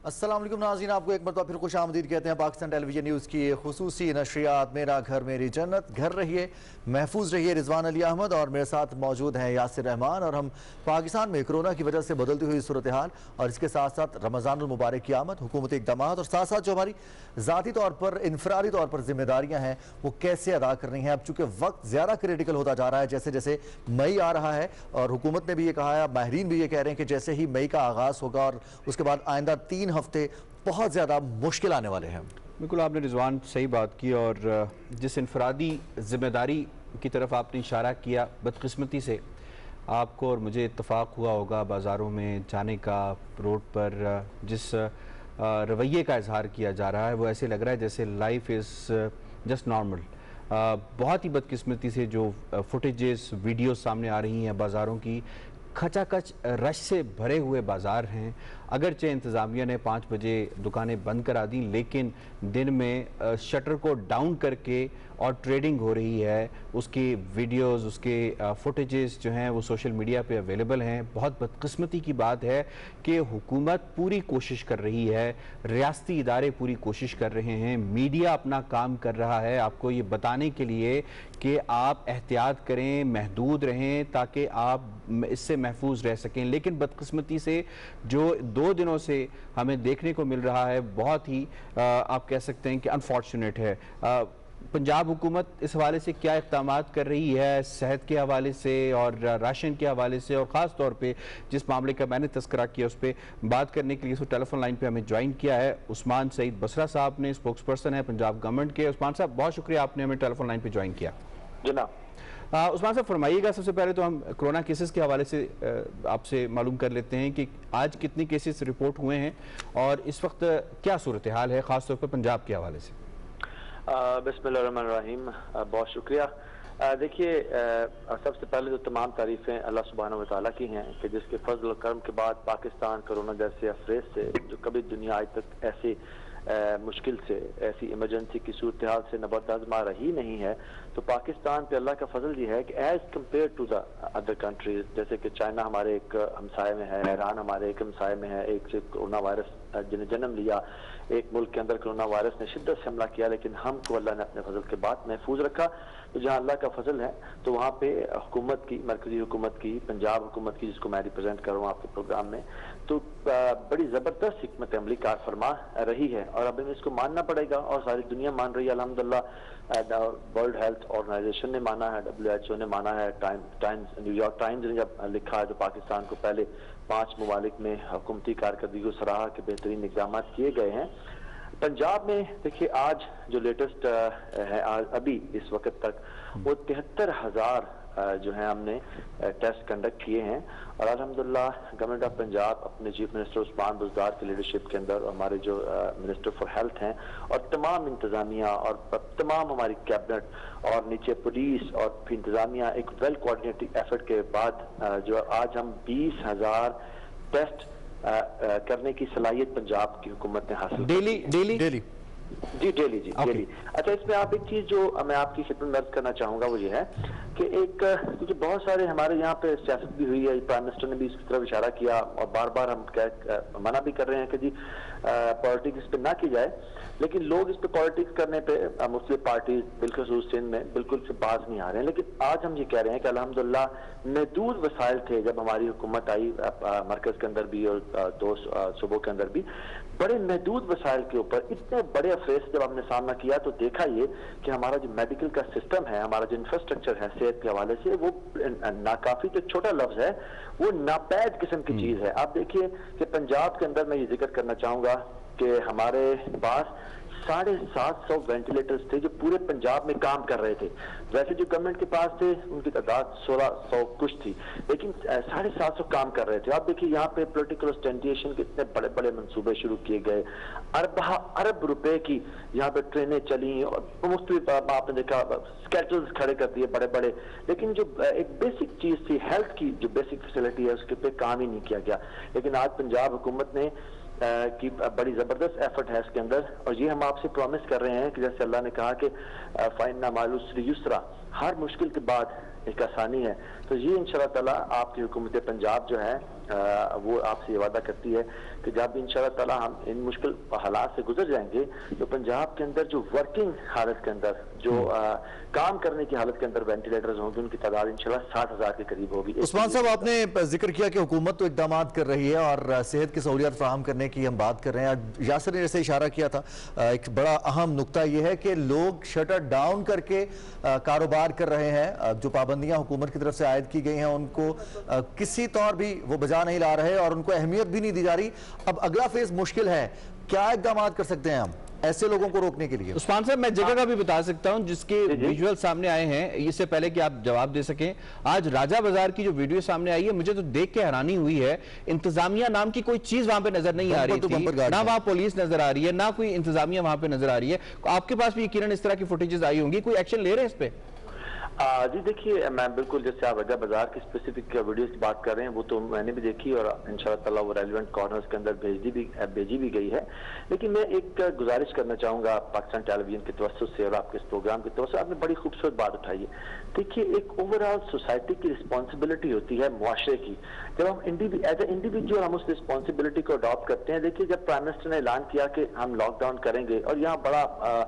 अस्सलाम वालेकुम नाज़रीन, आपको एक मरतबा फिर खुश आमदीद कहते हैं। पाकिस्तान टेलीविजन न्यूज़ की खुसूसी नशरियात मेरा घर मेरी जन्नत, घर रहिए महफूज रहिए। रिजवान अली अहमद और मेरे साथ मौजूद हैं यासिर रहमान। और हम पाकिस्तान में कोरोना की वजह से बदलती हुई सूरत हाल और इसके साथ साथ रमज़ानुल मुबारक की आमद, हुकूमती इक़दाम और साथ साथ जो हमारी ज़ाती तौर पर इनफरादी तौर पर जिम्मेदारियाँ हैं वो कैसे अदा करनी हैं। अब चूँकि वक्त ज़्यादा क्रिटिकल होता जा रहा है, जैसे जैसे मई आ रहा है और हुकूमत ने भी ये कहा है, माहिरीन भी ये कह रहे हैं कि जैसे ही मई का आगाज़ होगा और उसके बाद आइंदा 3 हफ्ते बहुत ज़्यादा मुश्किल आने वाले हैं। बिल्कुल आपने रिजवान सही बात की। और जिस इनफरादी ज़िम्मेदारी की तरफ आपने इशारा किया, बदकिस्मती से आपको और मुझे इत्तफाक हुआ होगा बाज़ारों में जाने का, रोड पर जिस रवैये का इजहार किया जा रहा है वो ऐसे लग रहा है जैसे लाइफ इज़ जस्ट नॉर्मल। बहुत ही बदकिस्मती से जो फुटेजेस वीडियोस सामने आ रही हैं बाज़ारों की, खचाखच रश से भरे हुए बाज़ार हैं। अगरचे इंतज़ामिया ने 5 बजे दुकानें बंद करा दी, लेकिन दिन में शटर को डाउन करके और ट्रेडिंग हो रही है। उसकी वीडियोस, उसके फुटेजेस जो हैं वो सोशल मीडिया पे अवेलेबल हैं। बहुत बदकिस्मती की बात है कि हुकूमत पूरी कोशिश कर रही है, रियासती इदारे पूरी कोशिश कर रहे हैं, मीडिया अपना काम कर रहा है आपको ये बताने के लिए कि आप एहतियात करें, महदूद रहें ताकि आप इससे महफूज रह सकें। लेकिन बदकिस्मती से जो 2 दिनों से हमें देखने को मिल रहा है बहुत ही आप कह सकते हैं कि अनफॉर्चुनेट है। पंजाब हुकूमत इस हवाले से क्या इक़दामात कर रही है, सेहत के हवाले से और राशन के हवाले से, और ख़ास तौर पे जिस मामले का मैंने तस्करा किया उस पर बात करने के लिए इसको टेलीफोन लाइन पे हमें ज्वाइन किया है उस्मान सईद बसरा साहब ने, स्पोक्स पर्सन है पंजाब गवर्नमेंट के। उस्मान साहब बहुत शुक्रिया, आपने हमें टेलीफोन लाइन पर ज्वाइन किया। जनाब उस्मान साहब फरमाइएगा, सबसे पहले तो हम कोरोना केसेस के हवाले से आपसे मालूम कर लेते हैं कि आज कितने केसेस रिपोर्ट हुए हैं और इस वक्त क्या सूरत हाल है ख़ासतौर पर पंजाब के हवाले से। बिस्मिल्लाहिर्रहमानिर्रहीम, बहुत शुक्रिया। देखिए, सबसे पहले तो तमाम तारीफ़ें अल्लाह सुब्हानहू व तआला की हैं कि जिसके फजल और करम के बाद पाकिस्तान कोरोना जैसे अफरेज से, जो कभी दुनिया आज तक ऐसी मुश्किल से, ऐसी इमरजेंसी की सूरत हाल से नबर्द आज़मा रही नहीं है, तो पाकिस्तान पे अल्लाह का फजल ये है कि as compared to the other countries, जैसे कि चाइना हमारे एक हमसाए में है, ईरान हमारे एक हमसाए में है, एक से कोरोना वायरस जिन्हें जन्म लिया, एक मुल्क के अंदर कोरोना वायरस ने शिद्दत से हमला किया, लेकिन हमको अल्लाह ने अपने फजल के बाद महफूज रखा। तो जहाँ अल्लाह का फजल है तो वहाँ पे हुकूमत की, मरकजी हुकूमत की, पंजाब हुकूमत की, जिसको मैं रिप्रेजेंट कर रहा हूँ आपके प्रोग्राम में, तो बड़ी ज़बरदस्त हिकमत अमली कार फरमा रही है और अब इसको मानना पड़ेगा और सारी दुनिया मान रही है अल्हम्दुलिल्लाह। वर्ल्ड हेल्थ ऑर्गेनाइजेशन ने माना है, WHO ने माना है, न्यूयॉर्क टाइम्स ने जब लिखा है, जो पाकिस्तान को पहले 5 ममालिक में हुकूमती कारकर्दगी को सराहा के बेहतरीन इक़दाम किए गए हैं। पंजाब में देखिए आज जो लेटेस्ट है, अभी इस वक्त तक वो 73,000 जो है हमने टेस्ट कंडक्ट किए हैं और अल्हम्दुलिल्लाह गवर्नमेंट ऑफ पंजाब अपने चीफ मिनिस्टर उस्मान बुज़दार की लीडरशिप के अंदर और हमारे जो मिनिस्टर फॉर हेल्थ हैं और तमाम इंतजामिया और तमाम हमारी कैबिनेट और नीचे पुलिस और फिर इंतजामिया एक वेल कोऑर्डिनेटेड एफर्ट के बाद जो आज हम 20,000 टेस्ट करने की सलाहियत पंजाब की हुकूमत ने हासिल डेली जी, डेली जी, डेली। अच्छा, इसमें आप एक चीज जो मैं आपकी खिदमत में अर्ज करना चाहूंगा वो ये है कि एक, क्योंकि बहुत सारे हमारे यहाँ पे सियासत भी हुई है, प्राइम मिनिस्टर ने भी इसकी तरफ इशारा किया और बार बार हम मना भी कर रहे हैं कि जी पॉलिटिक्स पे ना की जाए, लेकिन लोग इस पे पॉलिटिक्स करने पे मुख्तलिफ पार्टी बिलखसूस सिंध में बिल्कुल से बाज नहीं आ रहे हैं। लेकिन आज हम ये कह रहे हैं कि अल्हम्दुलिल्लाह महदूद वसाइल थे जब हमारी हुकूमत आई, मरकज के अंदर भी और 2 सूबों के अंदर भी बड़े महदूद वसाइल के ऊपर इतने बड़े अफरेज जब हमने सामना किया तो देखा ये कि हमारा जो मेडिकल का सिस्टम है, हमारा जो इंफ्रास्ट्रक्चर है सेहत के हवाले से, वो नाकाफी तो छोटा लफ्ज है, वो नापैद किस्म की चीज है। आप देखिए कि पंजाब के अंदर मैं ये जिक्र करना चाहूंगा कि हमारे पास 750 वेंटिलेटर्स थे जो पूरे पंजाब में काम कर रहे थे। वैसे जो गवर्नमेंट के पास थे उनकी तादाद 1600 कुछ थी, लेकिन 750 काम कर रहे थे। आप देखिए यहाँ पे पॉलिटिकल ऑस्टेंटिएशन के इतने बड़े बड़े मंसूबे शुरू किए गए, अरब रुपए की यहाँ पे ट्रेनें चली और मुख्तलिफ आपने देखा स्केड्यूल्स खड़े कर दिए बड़े बड़े, लेकिन जो एक बेसिक चीज थी हेल्थ की, जो बेसिक फैसिलिटी है उसके पे काम ही नहीं किया गया। लेकिन आज पंजाब हुकूमत ने की बड़ी जबरदस्त एफर्ट है इसके अंदर और ये हम आपसे प्रॉमिस कर रहे हैं कि जैसे अल्लाह ने कहा कि फाइन्ना माल उसरी युस्रा, हर मुश्किल के बाद एक आसानी है, तो तो ये इंशाल्लाह ताला आपकी हुकूमत पंजाब जो है वो आपसे ये वादा करती है कि जब इंशाल्लाह ताला हम इन मुश्किल हालात से गुजर जाएंगे तो पंजाब के अंदर जो वर्किंग हालत के अंदर जो काम करने की हालत के अंदर वेंटिलेटर्स होंगे उनकी तादाद इंशाल्लाह 60,000 के करीब होगी। उस्मान साहब, आपने जिक्र किया कि हुकूमत तो इकदाम कर रही है और सेहत की सहूलियत फराहम करने की हम बात कर रहे हैं। यासिर ने जैसे इशारा किया था, एक बड़ा अहम नुकता यह है कि लोग शटर डाउन करके कारोबार कर रहे हैं। जो पाबंदियां हुकूमत की तरफ से आयद की गई हैं उनको किसी तौर भी वो बजा नहीं ला रहे और उनको अहमियत भी नहीं दी जा रही। अब अगला फेज मुश्किल है, क्या इकदाम कर सकते हैं हम ऐसे लोगों को रोकने के लिए? उस्मान साहब, मैं जगह का भी बता सकता हूं जिसके विजुअल सामने आए हैं, इससे पहले कि आप जवाब दे सकें। आज राजा बाजार की जो वीडियो सामने आई है, मुझे तो देख के हैरानी हुई है। इंतजामिया नाम की कोई चीज वहां पे नजर नहीं आ रही थी, ना वहां पुलिस नजर आ रही है, ना कोई इंतजामिया वहां पे नजर आ रही है। आपके पास भी यकीनन इस तरह की फुटेजेस आई होंगी, कोई एक्शन ले रहे हैं इस पे? जी देखिए, मैं बिल्कुल जैसे आप राजा बाजार की स्पेसिफिक वीडियोस की बात कर रहे हैं वो तो मैंने भी देखी और इंशाल्लाह ताला वो रेलिवेंट कॉर्नर्स के अंदर भेजी भी गई है। लेकिन मैं एक गुजारिश करना चाहूंगा पाकिस्तान टेलीविजन के तवज्जुह से और आपके इस प्रोग्राम की तवज्जुह से। आपने बड़ी खूबसूरत बात उठाई है। देखिए, एक ओवरऑल सोसाइटी की रिस्पॉन्सिबिलिटी होती है मुआशरे की। जब हम एज ए इंडिविजुअल हम उस रिस्पॉन्सिबिलिटी को अडॉप्ट करते हैं। देखिए, जब प्राइम मिनिस्टर ने ऐलान किया कि हम लॉकडाउन करेंगे और यहाँ बड़ा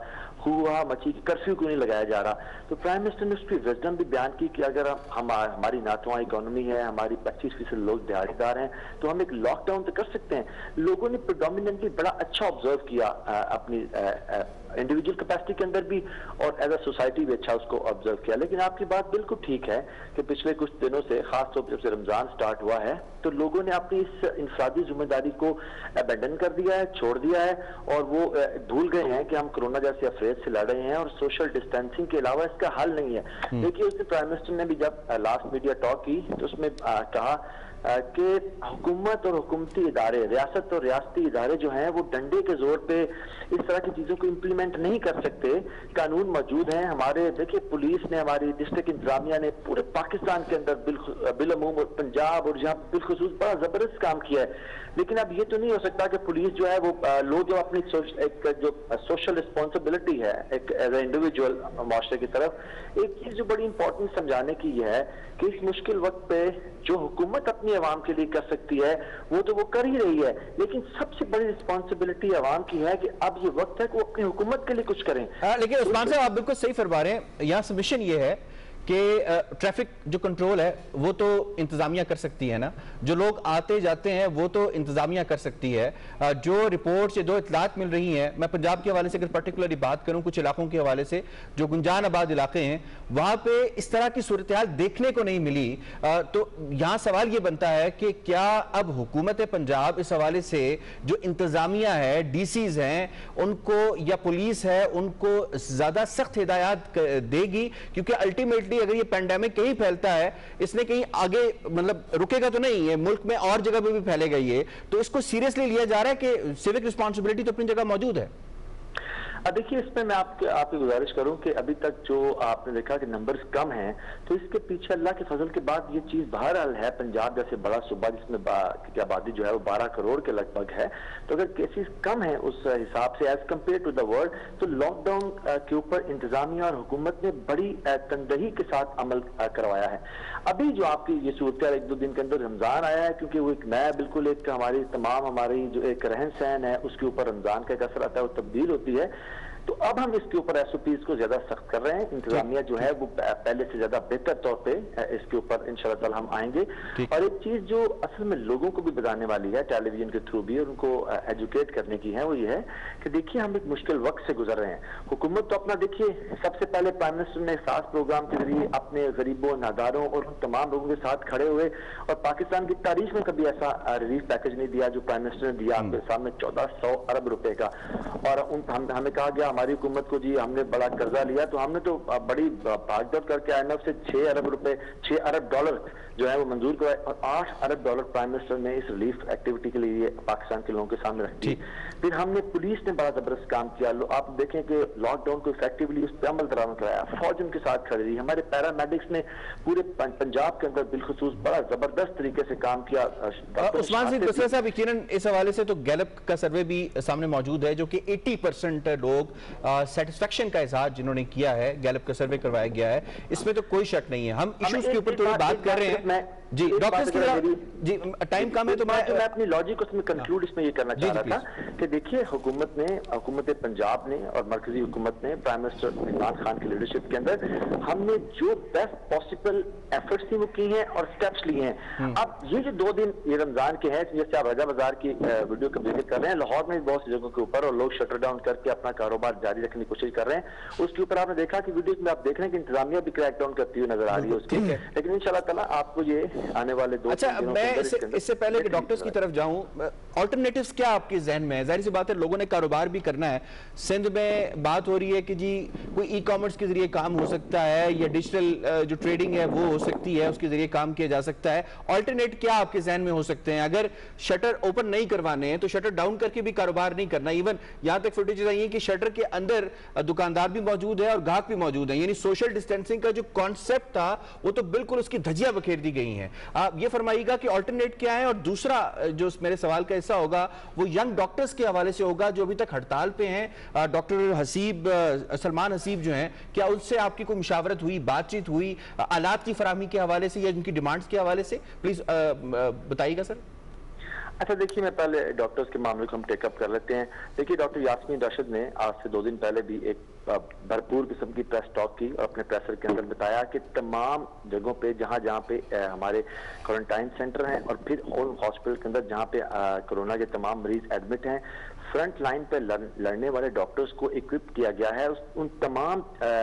हुआ मची कर्फ्यू क्यों नहीं लगाया जा रहा, तो प्राइम मिनिस्टर ने उसकी विजडम भी बयान की कि अगर हमारी नातवा इकोनॉमी है, हमारी 25% लोग दिहाड़ीदार हैं, तो हम एक लॉकडाउन तो कर सकते हैं। लोगों ने प्रेडोमिनेंटली बड़ा अच्छा ऑब्जर्व किया अपनी इंडिविजुअल कैपेसिटी के अंदर भी और एज अ सोसाइटी भी अच्छा उसको ऑब्जर्व किया। लेकिन आपकी बात बिल्कुल ठीक है कि पिछले कुछ दिनों से, खासतौर पर जब से रमजान स्टार्ट हुआ है, तो लोगों ने अपनी इस इंफरादी जिम्मेदारी को अबेंडन कर दिया है, छोड़ दिया है और वो भूल गए हैं कि हम कोरोना जैसे अफरेज से लड़ रहे हैं और सोशल डिस्टेंसिंग के अलावा इसका हल नहीं है। देखिए, उसने प्राइम मिनिस्टर ने भी जब लास्ट मीडिया टॉक की तो उसमें कहा कि हुकूमत और हुकूमती इदारे, रियासत और रियासती इदारे जो हैं वो डंडे के जोर पे इस तरह की चीजों को इम्प्लीमेंट नहीं कर सकते। कानून मौजूद हैं हमारे। देखिए, पुलिस ने, हमारी डिस्ट्रिक्ट इंतजामिया ने पूरे पाकिस्तान के अंदर बिलअमूम और पंजाब और जहाँ बिलखुसूस बड़ा जबरदस्त काम किया है। लेकिन अब ये तो नहीं हो सकता कि पुलिस जो है वो लोग जो अपनी एक जो सोशल रिस्पॉन्सिबिलिटी है एक एज ए इंडिविजुअल माशरे की तरफ, एक चीज जो बड़ी इंपॉर्टेंट समझाने की यह है कि इस मुश्किल वक्त पे जो हुकूमत अपनी अवाम के लिए कर सकती है वो तो वो कर ही रही है। लेकिन सबसे बड़ी रिस्पॉन्सिबिलिटी अवाम की है कि अब ये वक्त है कि वो अपनी हुकूमत के लिए कुछ करें। लेकिन उस्मान साहब, आप बिल्कुल सही फरमा रहे हैं। यहाँ सबमिशन ये है कि ट्रैफिक जो कंट्रोल है वो तो इंतजामिया कर सकती है ना, जो लोग आते जाते हैं वो तो इंतजामिया कर सकती है। जो रिपोर्ट से जो इतलात मिल रही हैं, मैं पंजाब के हवाले से अगर पर्टिकुलरली बात करूं, कुछ इलाकों के हवाले से जो गुंजान आबाद इलाके हैं वहां पे इस तरह की सूरत हाल देखने को नहीं मिली। तो यहाँ सवाल ये बनता है कि क्या अब हुकूमत पंजाब इस हवाले से जो इंतजामिया है, डीसीज हैं उनको या पुलिस है उनको ज्यादा सख्त हिदायत देगी? क्योंकि अल्टीमेटली अगर ये पेंडेमिक कहीं फैलता है, इसने कहीं आगे मतलब रुकेगा तो नहीं है, मुल्क में और जगह पे भी फैलेगा ये, तो इसको सीरियसली लिया जा रहा है कि सिविक रिस्पांसिबिलिटी तो अपनी जगह मौजूद है। देखिए, इसमें मैं आपकी गुजारिश करूं कि अभी तक जो आपने देखा कि नंबर्स कम हैं, तो इसके पीछे अल्लाह के फजल के बाद ये चीज बहरहाल है। पंजाब जैसे बड़ा सूबा जिसमें की आबादी जो है वो 12 करोड़ के लगभग है, तो अगर केसेस कम है उस हिसाब से as compared to the world, तो लॉकडाउन के ऊपर इंतजामिया और हुकूमत ने बड़ी तंदही के साथ अमल करवाया है। अभी जो आपकी ये सूरत 1-2 दिन के अंदर रमजान आया है, क्योंकि वो एक नया बिल्कुल एक हमारी जो एक रहन सहन है उसके ऊपर रमजान का एक असर आता है, वो तब्दील होती है। तो अब हम इसके ऊपर एसओपीज को ज्यादा सख्त कर रहे हैं। इंतजामिया जो है वो पहले से ज्यादा बेहतर तौर पे इसके ऊपर इंशाल्लाह ताला हम आएंगे। और एक चीज जो असल में लोगों को भी बताने वाली है टेलीविजन के थ्रू भी और उनको एजुकेट करने की है, वो ये है कि देखिए, हम एक मुश्किल वक्त से गुजर रहे हैं। हुकूमत तो अपना देखिए, सबसे पहले प्राइम मिनिस्टर ने खास प्रोग्राम के जरिए अपने गरीबों, नादारों और उन तमाम लोगों के साथ खड़े हुए और पाकिस्तान की तारीख में कभी ऐसा रिलीफ पैकेज नहीं दिया जो प्राइम मिनिस्टर ने दिया आपके सामने 1400 अरब रुपए का। और हमें कहा गया हमारी हुकूमत को, जी हमने बड़ा कर्जा लिया, तो हमने तो बड़ी भागदौड़ करके IMF से 6 अरब रुपए, 6 अरब डॉलर जो है वो मंजूर करवाए और 8 अरब डॉलर प्राइम मिनिस्टर ने इस रिलीफ एक्टिविटी के लिए पाकिस्तान के लोगों के सामने रखी। फिर हमने, पुलिस ने बड़ा जबरदस्त काम किया। आप देखें कि लॉकडाउन को इफेक्टिवली उस पर अमल दरामद कराया, फौज उनके साथ खड़ी रही, हमारे पैरामेडिक्स ने पूरे पंजाब के अंदर बिलखुसूस बड़ा जबरदस्त तरीके से काम किया। उस्मान साहब, यकीनन इस हवाले से तो गैलप का सर्वे भी सामने मौजूद है जो कि 80% लोग सेटिस्फेक्शन का इजहार जिन्होंने किया है, गैलप का सर्वे करवाया गया है, इसमें तो कोई शक नहीं है। हम इश्यूज के ऊपर थोड़ी बात कर रहे हैं जी। डॉक्टर्स की तरफ जी टाइम कम है तो मैं अपनी लॉजिक उसमें कंक्लूड इसमें ये करना चाह रहा था कि देखिए हुकूमत पंजाब ने और मरकजी हुकूमत ने प्राइम मिनिस्टर इमरान खान की लीडरशिप के अंदर हमने जो बेस्ट पॉसिबल एफर्ट्स थी वो की हैं और स्टेप्स लिए हैं। अब ये जो 2 दिन ये रमजान के हैं, जैसे आप राजा बाजार की वीडियो का जिक्र कर रहे हैं, लाहौर में बहुत सी जगहों के ऊपर और लोग शटर डाउन करके अपना कारोबार जारी रखने की कोशिश कर रहे हैं। उसके ऊपर आपने देखा कि वीडियो में आप देख रहे हैं कि इंतजामिया भी क्रैकडाउन करती हुई नजर आ रही है उसकी, लेकिन इंशाल्लाह ताला आपको ये आने वाले 2 अच्छा, मैं इससे पहले कि डॉक्टर्स की तरफ जाऊं, ऑल्टरनेटिव्स क्या आपके जहन में है? जाहिर सी बात है लोगों ने कारोबार भी करना है। सिंध में बात हो रही है कि जी कोई ई कॉमर्स के जरिए काम हो सकता है या डिजिटल जो ट्रेडिंग है वो हो सकती है, उसके जरिए काम किया जा सकता है। ऑल्टरनेट क्या आपके जहन में हो सकते हैं? अगर शटर ओपन नहीं करवाने हैं तो शटर डाउन करके भी कारोबार नहीं करना। इवन यहां तक फुटेज आई है कि शटर के अंदर दुकानदार भी मौजूद है और ग्राहक भी मौजूद है, यानी सोशल डिस्टेंसिंग का जो कॉन्सेप्ट था वो तो बिल्कुल उसकी धज्जियां बखेर दी गई हैं। आप ये फरमाइएगा कि ऑल्टरनेट क्या है। और दूसरा जो मेरे सवाल का हिस्सा होगा वो यंग डॉक्टर्स के हवाले से होगा जो अभी तक हड़ताल पे हैं। डॉक्टर हसीब सलमान हसीब जो हैं, क्या उनसे आपकी कोई मुशावरत हुई, बातचीत हुई आलात की फराहमी के हवाले से या उनकी डिमांड्स के हवाले से? प्लीज बताइएगा सर। अच्छा देखिए, मैं पहले डॉक्टर्स के मामले को हम टेकअप कर लेते हैं। देखिए, डॉक्टर यास्मीन राशिद ने आज से 2 दिन पहले भी एक भरपूर किस्म की प्रेस टॉक की और अपने प्रेसर के अंदर बताया कि तमाम जगहों पे जहां पे हमारे क्वारंटाइन सेंटर हैं और फिर हॉस्पिटल के अंदर जहां पे कोरोना के तमाम मरीज एडमिट हैं, फ्रंट लाइन पे लड़ने वाले डॉक्टर्स को इक्विप किया गया है उन तमाम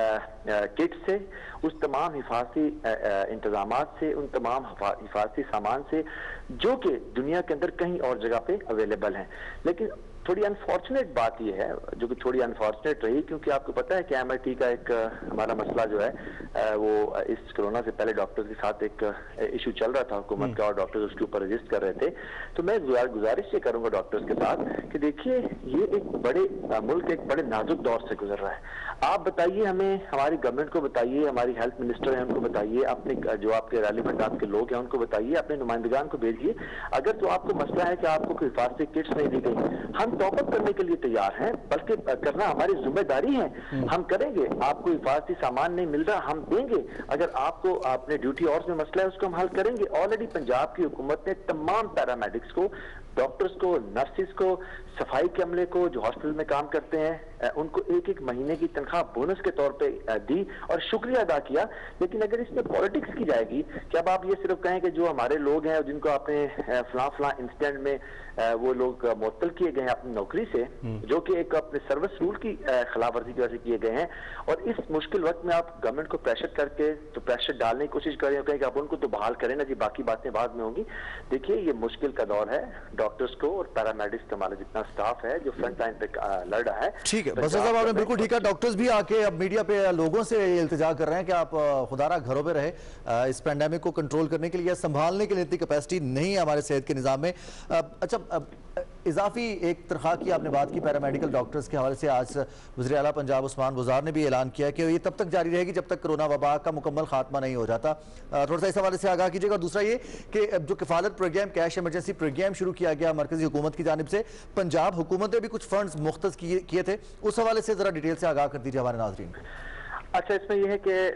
किट से, उस तमाम हिफाजती इंतजामात से, उन तमाम हिफाजती सामान से जो कि दुनिया के अंदर कहीं और जगह पे अवेलेबल हैं। लेकिन थोड़ी अनफॉर्चुनेट बात यह है, जो कि थोड़ी अनफॉर्चुनेट रही, क्योंकि आपको पता है कि MIT का एक हमारा मसला जो है वो इस कोरोना से पहले डॉक्टर्स के साथ एक इशू चल रहा था हुकूमत का और डॉक्टर्स उसके ऊपर रजिस्ट कर रहे थे। तो मैं गुजारिश ये करूंगा डॉक्टर्स के साथ कि देखिए, ये एक बड़े मुल्क एक बड़े नाजुक दौर से गुजर रहा है। आप बताइए हमें, हमारी गवर्नमेंट को बताइए, हमारी हेल्थ मिनिस्टर है उनको बताइए, अपने जो आपके रेलिवेंट आपके लोग हैं उनको बताइए, अपने नुमाइंदगान को भेजिए। अगर तो आपको मसला है कि आपको कोई हिफाजती किट्स नहीं दी गई, हम टॉप अप करने के लिए तैयार हैं, बल्कि करना हमारी जिम्मेदारी है, हम करेंगे। आपको हिफाजती सामान नहीं मिल रहा, हम देंगे। अगर आपको अपने ड्यूटी आवर्स में मसला है उसको हम हल करेंगे। ऑलरेडी पंजाब की हुकूमत ने तमाम पैरामेडिक्स को, डॉक्टर्स को, नर्सिस को, सफाई के अमले को जो हॉस्पिटल में काम करते हैं उनको 1-1 महीने की तनख्वाह बोनस के तौर पे दी और शुक्रिया अदा किया। लेकिन अगर इसमें पॉलिटिक्स की जाएगी कि अब आप ये सिर्फ कहें कि जो हमारे लोग हैं जिनको आपने फलां इंसिडेंट में वो लोग मुअत्तल किए गए हैं अपनी नौकरी से, जो कि एक अपने सर्विस रूल की खिलाफ वर्जी की वजह से किए गए हैं, और इस मुश्किल वक्त में आप गवर्नमेंट को प्रेशर करके तो प्रेशर डालने की कोशिश कर रहे हो, कहें कि आप उनको तो बहाल करें ना जी, बाकी बातें बाद में होंगी। देखिए, ये मुश्किल का दौर है डॉक्टर्स को और पैरामेडिक्स का हमारा जितना स्टाफ है जो फ्रंट लाइन पे लड़ रहा है। ठीक है, बस साहब आपने बिल्कुल ठीक है। डॉक्टर्स भी आके अब मीडिया पे लोगों से इल्तिजा कर रहे हैं कि आप खुदारा घरों पे रहे, इस पेंडेमिक को कंट्रोल करने के लिए, संभालने के लिए इतनी कैपेसिटी नहीं है हमारे सेहत के निज़ाम में। अच्छा, इजाफी एक तनख्वाह की आपने बात की पैरामेडिकल डॉक्टर्स के हवाले से। आज वज़ीर आला पंजाब उस्मान बुज़ार ने भी ऐलान किया कि ये तब तक जारी रहेगी जब तक कोरोना वबा का मुकम्मल खात्मा नहीं हो जाता। थोड़ा सा इस हवाले से आगाह कीजिएगा। दूसरा ये कि जो किफ़ालत प्रोग्राम, कैश इमरजेंसी प्रोग्राम शुरू किया गया मरकजी हुकूमत की जानिब से, पंजाब हुकूमत ने भी कुछ फंड्स मुख्तस किए थे, उस हवाले से ज़रा डिटेल से आगाह कर दीजिए हमारे नाज़रीन। अच्छा, इसमें यह है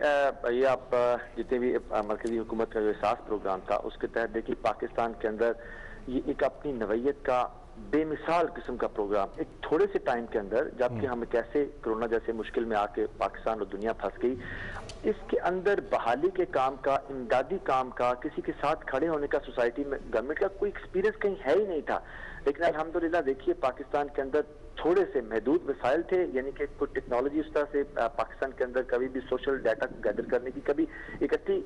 कि ये आप जितने भी मरकजी हुकूमत का जो एहसास प्रोग्राम था उसके तहत देखिए, पाकिस्तान के अंदर ये एक अपनी नवैयत का बेमिसाल किस्म का प्रोग्राम एक थोड़े से टाइम के अंदर, जबकि हम कैसे कोरोना जैसे मुश्किल में आके पाकिस्तान और दुनिया फंस गई, इसके अंदर बहाली के काम का, इमदादी काम का, किसी के साथ खड़े होने का सोसाइटी में गवर्नमेंट का कोई एक्सपीरियंस कहीं है ही नहीं था। लेकिन अल्हम्दुलिल्लाह देखिए, पाकिस्तान के अंदर थोड़े से महदूद वसाइल थे, यानी कि कोई टेक्नोलॉजी उस तरह से पाकिस्तान के अंदर कभी भी सोशल डाटा गैदर करने की कभी इकट्ठी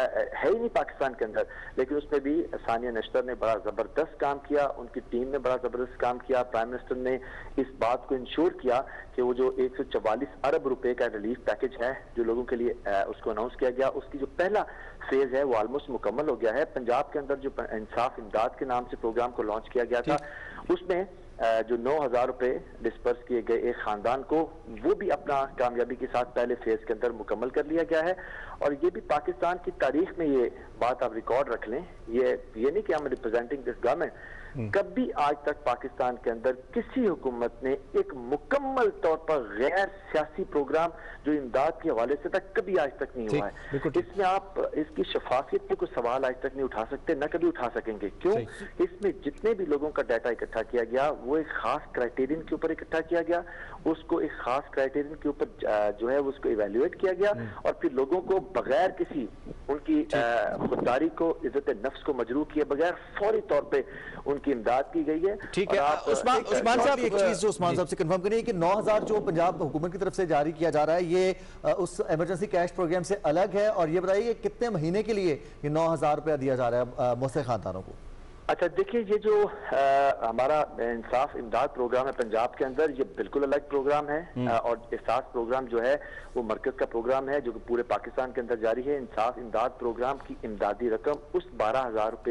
है ही नहीं पाकिस्तान के अंदर। लेकिन उसमें भी सानिया नश्तर ने बड़ा ज़बरदस्त काम किया, उनकी टीम ने बड़ा ज़बरदस्त काम किया। प्राइम मिनिस्टर ने इस बात को इंश्योर किया कि वो जो 144 अरब रुपए का रिलीफ पैकेज है जो लोगों के लिए उसको अनाउंस किया गया, उसकी जो पहला फेज है वो ऑलमोस्ट मुकम्मल हो गया है। पंजाब के अंदर जो इंसाफ इमदाद के नाम से प्रोग्राम को लॉन्च किया गया था, उसमें जो 9,000 रुपए डिस्पर्स किए गए एक खानदान को, वो भी अपना कामयाबी के साथ पहले फेज के अंदर मुकम्मल कर लिया गया है। और ये भी पाकिस्तान की तारीख में ये बात आप रिकॉर्ड रख लें, ये नहीं कि हम रिप्रेजेंटिंग दिस गवर्नमेंट, कभी आज तक पाकिस्तान के अंदर किसी हुकूमत ने एक मुकम्मल तौर पर गैर सियासी प्रोग्राम जो इमदाद के हवाले से तक कभी आज तक नहीं हुआ है। इसमें आप इसकी शफाफियत के कोई सवाल आज तक नहीं उठा सकते, न कभी उठा सकेंगे। क्यों? इसमें जितने भी लोगों का डाटा इकट्ठा किया गया वो एक खास क्राइटेरियन के ऊपर इकट्ठा किया गया, उसको एक खास क्राइटेरियन के ऊपर जो है उसको इवेल्युएट किया गया और फिर लोगों को बगैर किसी उनकी खुददारी को, इज्जत नफ्स को मजरूह किए बगैर फौरी तौर पे उनकी इमदाद की गई है। ठीक है उस्मान साहब, एक चीज जो उस्मान साहब से कंफर्म करिए कि 9000 जो पंजाब हुकूमत की तरफ से जारी किया जा रहा है ये उस इमरजेंसी कैश प्रोग्राम से अलग है, और ये बताइए कितने महीने के लिए ये 9000 रुपया दिया जा रहा है मुस्तहिक खानदानों को? अच्छा देखिए, ये जो हमारा इंसाफ इमदाद प्रोग्राम है पंजाब के अंदर, ये बिल्कुल अलग प्रोग्राम है और एहसास प्रोग्राम जो है वो मरकज का प्रोग्राम है जो कि पूरे पाकिस्तान के अंदर जारी है। इंसाफ इमदाद प्रोग्राम की इमदादी रकम उस 12,000 रुपये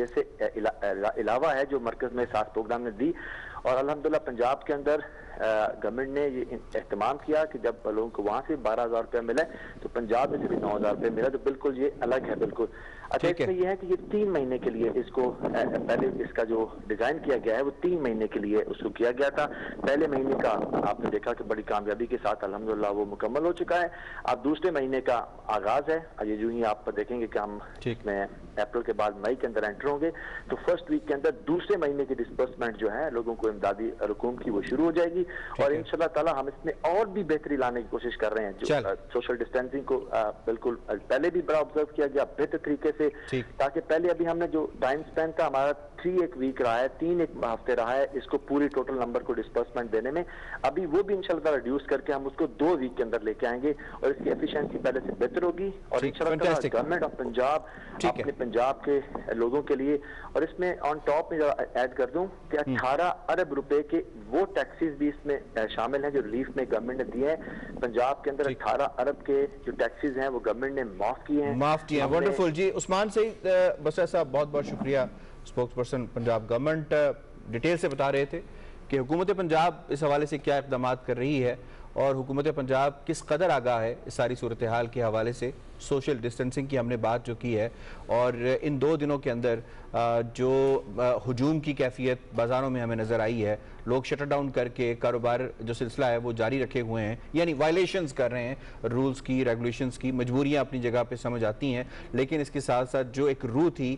से अलावा है जो मरकज में एहसास प्रोग्राम ने दी, और अल्हम्दुलिल्लाह पंजाब के अंदर गवर्नमेंट ने ये एहतमाम किया कि जब लोगों को वहां से 12,000 रुपया मिला तो पंजाब में से भी 9,000 रुपये मिला, तो बिल्कुल ये अलग है बिल्कुल। अच्छा इसमें यह है कि ये 3 महीने के लिए इसको पहले इसका जो डिजाइन किया गया है वो 3 महीने के लिए उसको किया गया था। पहले महीने का आपने देखा कि बड़ी कामयाबी के साथ अल्हम्दुलिल्लाह वो मुकम्मल हो चुका है। अब दूसरे महीने का आगाज है, ये जो ही आप देखेंगे कि हम में अप्रैल के बाद मई के अंदर एंटर होंगे, तो फर्स्ट वीक के अंदर दूसरे महीने की डिस्बर्समेंट जो है लोगों को इमदादी रकूम की वो शुरू हो जाएगी, और इंशाल्लाह ताला हम इसमें और भी बेहतरी लाने की कोशिश कर रहे हैं। जो सोशल डिस्टेंसिंग को बिल्कुल पहले भी बड़ा ऑब्जर्व किया गया बेहतर तरीके से, ताकि पहले अभी हमने जो टाइम स्पेंड था हमारा 3 एक वीक रहा है, 3 एक हफ्ते रहा है इसको पूरी टोटल नंबर को डिस्बर्समेंट देने में, अभी वो भी इंशाल्लाह रिड्यूस करके हम उसको 2 वीक के अंदर लेके आएंगे और इसकी एफिशिएंसी पहले से बेहतर होगी, और इंशाल्लाह गवर्नमेंट ऑफ पंजाब अपने पंजाब के लोगों के लिए, और इसमें ऑन टॉप में ऐड कर दूं कि 18 अरब रुपए के वो टैक्सेस भी इसमें शामिल हैं जो रिलीफ में गवर्नमेंट ने दिए हैं। पंजाब के अंदर 18 अरब के जो टैक्सेस हैं वो गवर्नमेंट ने माफ किए हैं। वंडरफुल जी, उस्मान से बस ऐसा बहुत बहुत शुक्रिया। Spokes person Punjab government detail से बता रहे थे कि हुकूमत पंजाब इस हवाले से क्या इक़दाम कर रही है और हुकूमत पंजाब किस कदर आगाह है इस सारी सूरत हाल के हवाले से। सोशल डिस्टेंसिंग की हमने बात जो की है, और इन 2 दिनों के अंदर जो हुजूम की कैफियत बाज़ारों में हमें नज़र आई है, लोग शटर डाउन करके कारोबार जो सिलसिला है वो जारी रखे हुए हैं, यानी वायलेशंस कर रहे हैं रूल्स की, रेगुलेशंस की। मजबूरियाँ अपनी जगह पे समझ आती हैं, लेकिन इसके साथ साथ जो एक रूह थी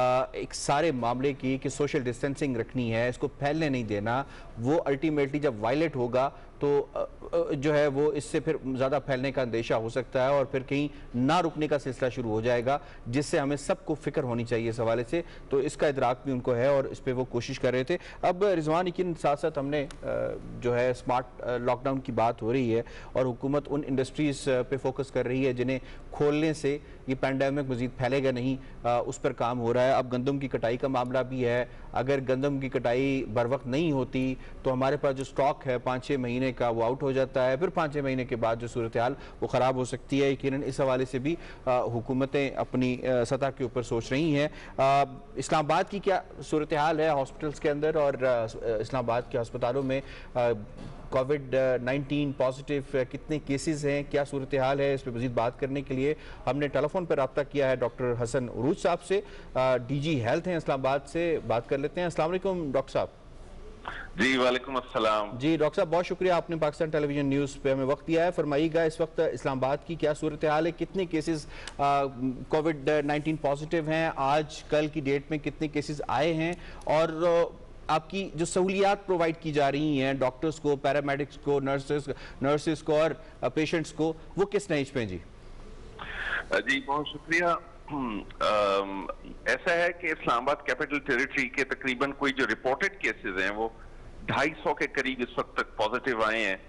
एक सारे मामले की कि सोशल डिस्टेंसिंग रखनी है, इसको फैलने नहीं देना, वो अल्टीमेटली जब वायलेट होगा तो जो है वो इससे फिर ज़्यादा फैलने का अंदेशा हो सकता है और फिर कहीं ना रुकने का सिलसिला शुरू हो जाएगा, जिससे हमें सबको फिक्र होनी चाहिए इस हवाले से। तो इसका इदराक भी उनको है और इस पर वो कोशिश कर रहे थे। अब रिजवान, लेकिन साथ साथ हमने जो है स्मार्ट लॉकडाउन की बात हो रही है और हुकूमत उन इंडस्ट्रीज़ पे फोकस कर रही है जिन्हें खोलने से ये पैंडेमिक मजीद फैलेगा नहीं, उस पर काम हो रहा है। अब गंदम की कटाई का मामला भी है, अगर गंदम की कटाई बर वक्त नहीं होती तो हमारे पास जो स्टॉक है 5-6 महीने का वो आउट हो जाता है, फिर 5-6 महीने के बाद जो सूरत हाल वो ख़राब हो सकती है। यकीनन इस हवाले से भी हुकूमतें अपनी सतह के ऊपर सोच रही हैं। इस्लामाबाद की क्या सूरत हाल है हॉस्पिटल्स के अंदर, और इस्लामाबाद के अस्पतालों में कोविड-19 पॉजिटिव कितने केसेस हैं, क्या सूरत हाल है, इस पर मज़ीद बात करने के लिए हमने टेलीफोन पर रब्ता किया है डॉक्टर हसन उरूज साहब से, डीजी हेल्थ हैं इस्लामाबाद से। बात कर लेते हैं। अस्सलाम वालेकुम डॉक्टर साहब। जी वालेकुम अस्सलाम। जी डॉक्टर साहब, बहुत शुक्रिया आपने पाकिस्तान टेलीविजन न्यूज़ पे हमें वक्त दिया है। फरमाइएगा इस वक्त इस्लामाबाद की क्या सूरत हाल है, कितने केसेस कोविड-19 पॉजिटिव हैं, आज कल की डेट में कितने केसेस आए हैं, और आपकी जो सहूलियात प्रोवाइड की जा रही हैं डॉक्टर्स को, पैरामेडिक्स को, नर्सेस को और पेशेंट्स को, वो किस नहीज पे जी? जी बहुत शुक्रिया। ऐसा है कि इस्लामाबाद कैपिटल टेरिटरी के तकरीबन कोई जो रिपोर्टेड केसेस हैं वो 250 के करीब इस वक्त तक पॉजिटिव आए हैं।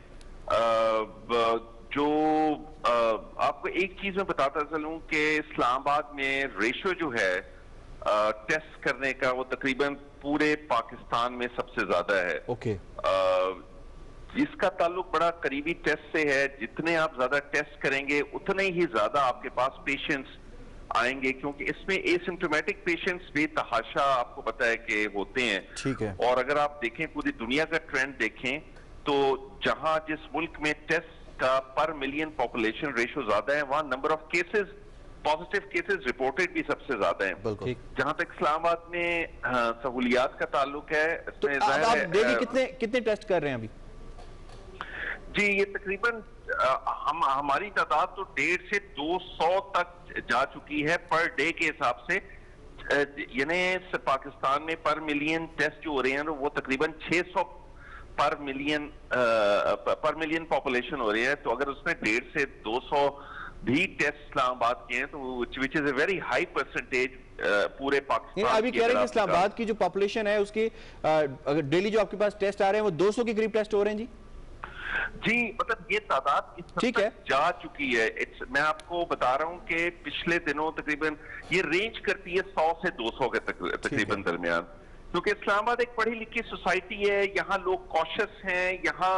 जो आपको एक चीज मैं बताता चलूं कि इस्लामाबाद में रेशो जो है टेस्ट करने का वो तकरीबन पूरे पाकिस्तान में सबसे ज्यादा है। ओके। इसका ताल्लुक बड़ा करीबी टेस्ट से है, जितने आप ज्यादा टेस्ट करेंगे उतने ही ज्यादा आपके पास पेशेंट्स आएंगे, क्योंकि इसमें एसिम्प्टोमेटिक पेशेंट्स बेतहाशा आपको पता है कि होते हैं। ठीक है। और अगर आप देखें पूरी दुनिया का ट्रेंड देखें तो जहां जिस मुल्क में टेस्ट का पर मिलियन पॉपुलेशन रेशो ज्यादा है वहां number of cases positive cases reported भी सबसे ज्यादा हैं। बिल्कुल। जहां तक इस्लामाबाद में सहूलियात का ताल्लुक है, तो इसमें आप डेली कितने टेस्ट कर रहे हैं अभी? जी, ये तकरीबन हमारी तादाद तो 150 से 200 तक जा चुकी है पर डे के हिसाब से। यानी पाकिस्तान में पर मिलियन टेस्ट जो हो रहे हैं वो तकरीबन 600 पर मिलियन पॉपुलेशन हो रही है। तो अगर उसमें 150 से 200 भी टेस्ट इस्लामाबाद के हैं तो which is a very high percentage पूरे पाकिस्तान। अभी कह रहे हैं कि इस्लामाबाद की जो पॉपुलेशन है उसकी अगर डेली जो आपके पास टेस्ट आ रहे हैं वो 200 के करीब टेस्ट हो रहे हैं जी। जी, मतलब ये तादाद इस हद तक जा चुकी है। मैं आपको बता रहा हूं कि पिछले दिनों तकरीबन ये रेंज करती है 100 से 200 के तकरीबन दरमियान, क्योंकि इस्लामाबाद एक पढ़ी लिखी सोसाइटी है, यहाँ लोग कॉशियस हैं, यहाँ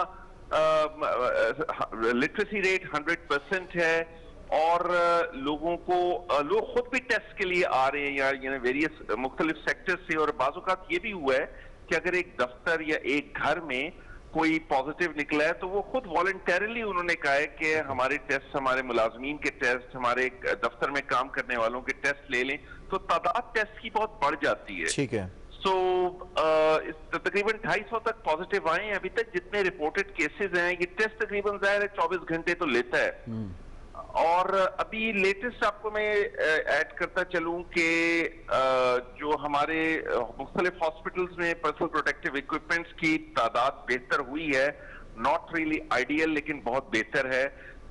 लिटरेसी रेट 100% है और लोगों को लोग खुद भी टेस्ट के लिए आ रहे हैं या वेरियस मुख्तलिफ सेक्टर से। और बाज़ औक़ात ये भी हुआ है कि अगर एक दफ्तर या एक घर में कोई पॉजिटिव निकला है तो वो खुद वॉलंटरली उन्होंने कहा है कि हमारे टेस्ट, हमारे मुलाजमीन के टेस्ट, हमारे दफ्तर में काम करने वालों के टेस्ट ले लें, तो तादाद टेस्ट की बहुत बढ़ जाती है। ठीक है। सो तकरीबन 250 तक पॉजिटिव आए हैं अभी तक। जितने रिपोर्टेड केसेस हैं, ये टेस्ट तकरीबन ज़ाहिर है 24 घंटे तो लेता है। और अभी लेटेस्ट आपको मैं ऐड करता चलूं कि जो हमारे मुख्तलिफ हॉस्पिटल्स में पर्सनल प्रोटेक्टिव इक्विपमेंट्स की तादाद बेहतर हुई है। नॉट रियली आइडियल, लेकिन बहुत बेहतर है।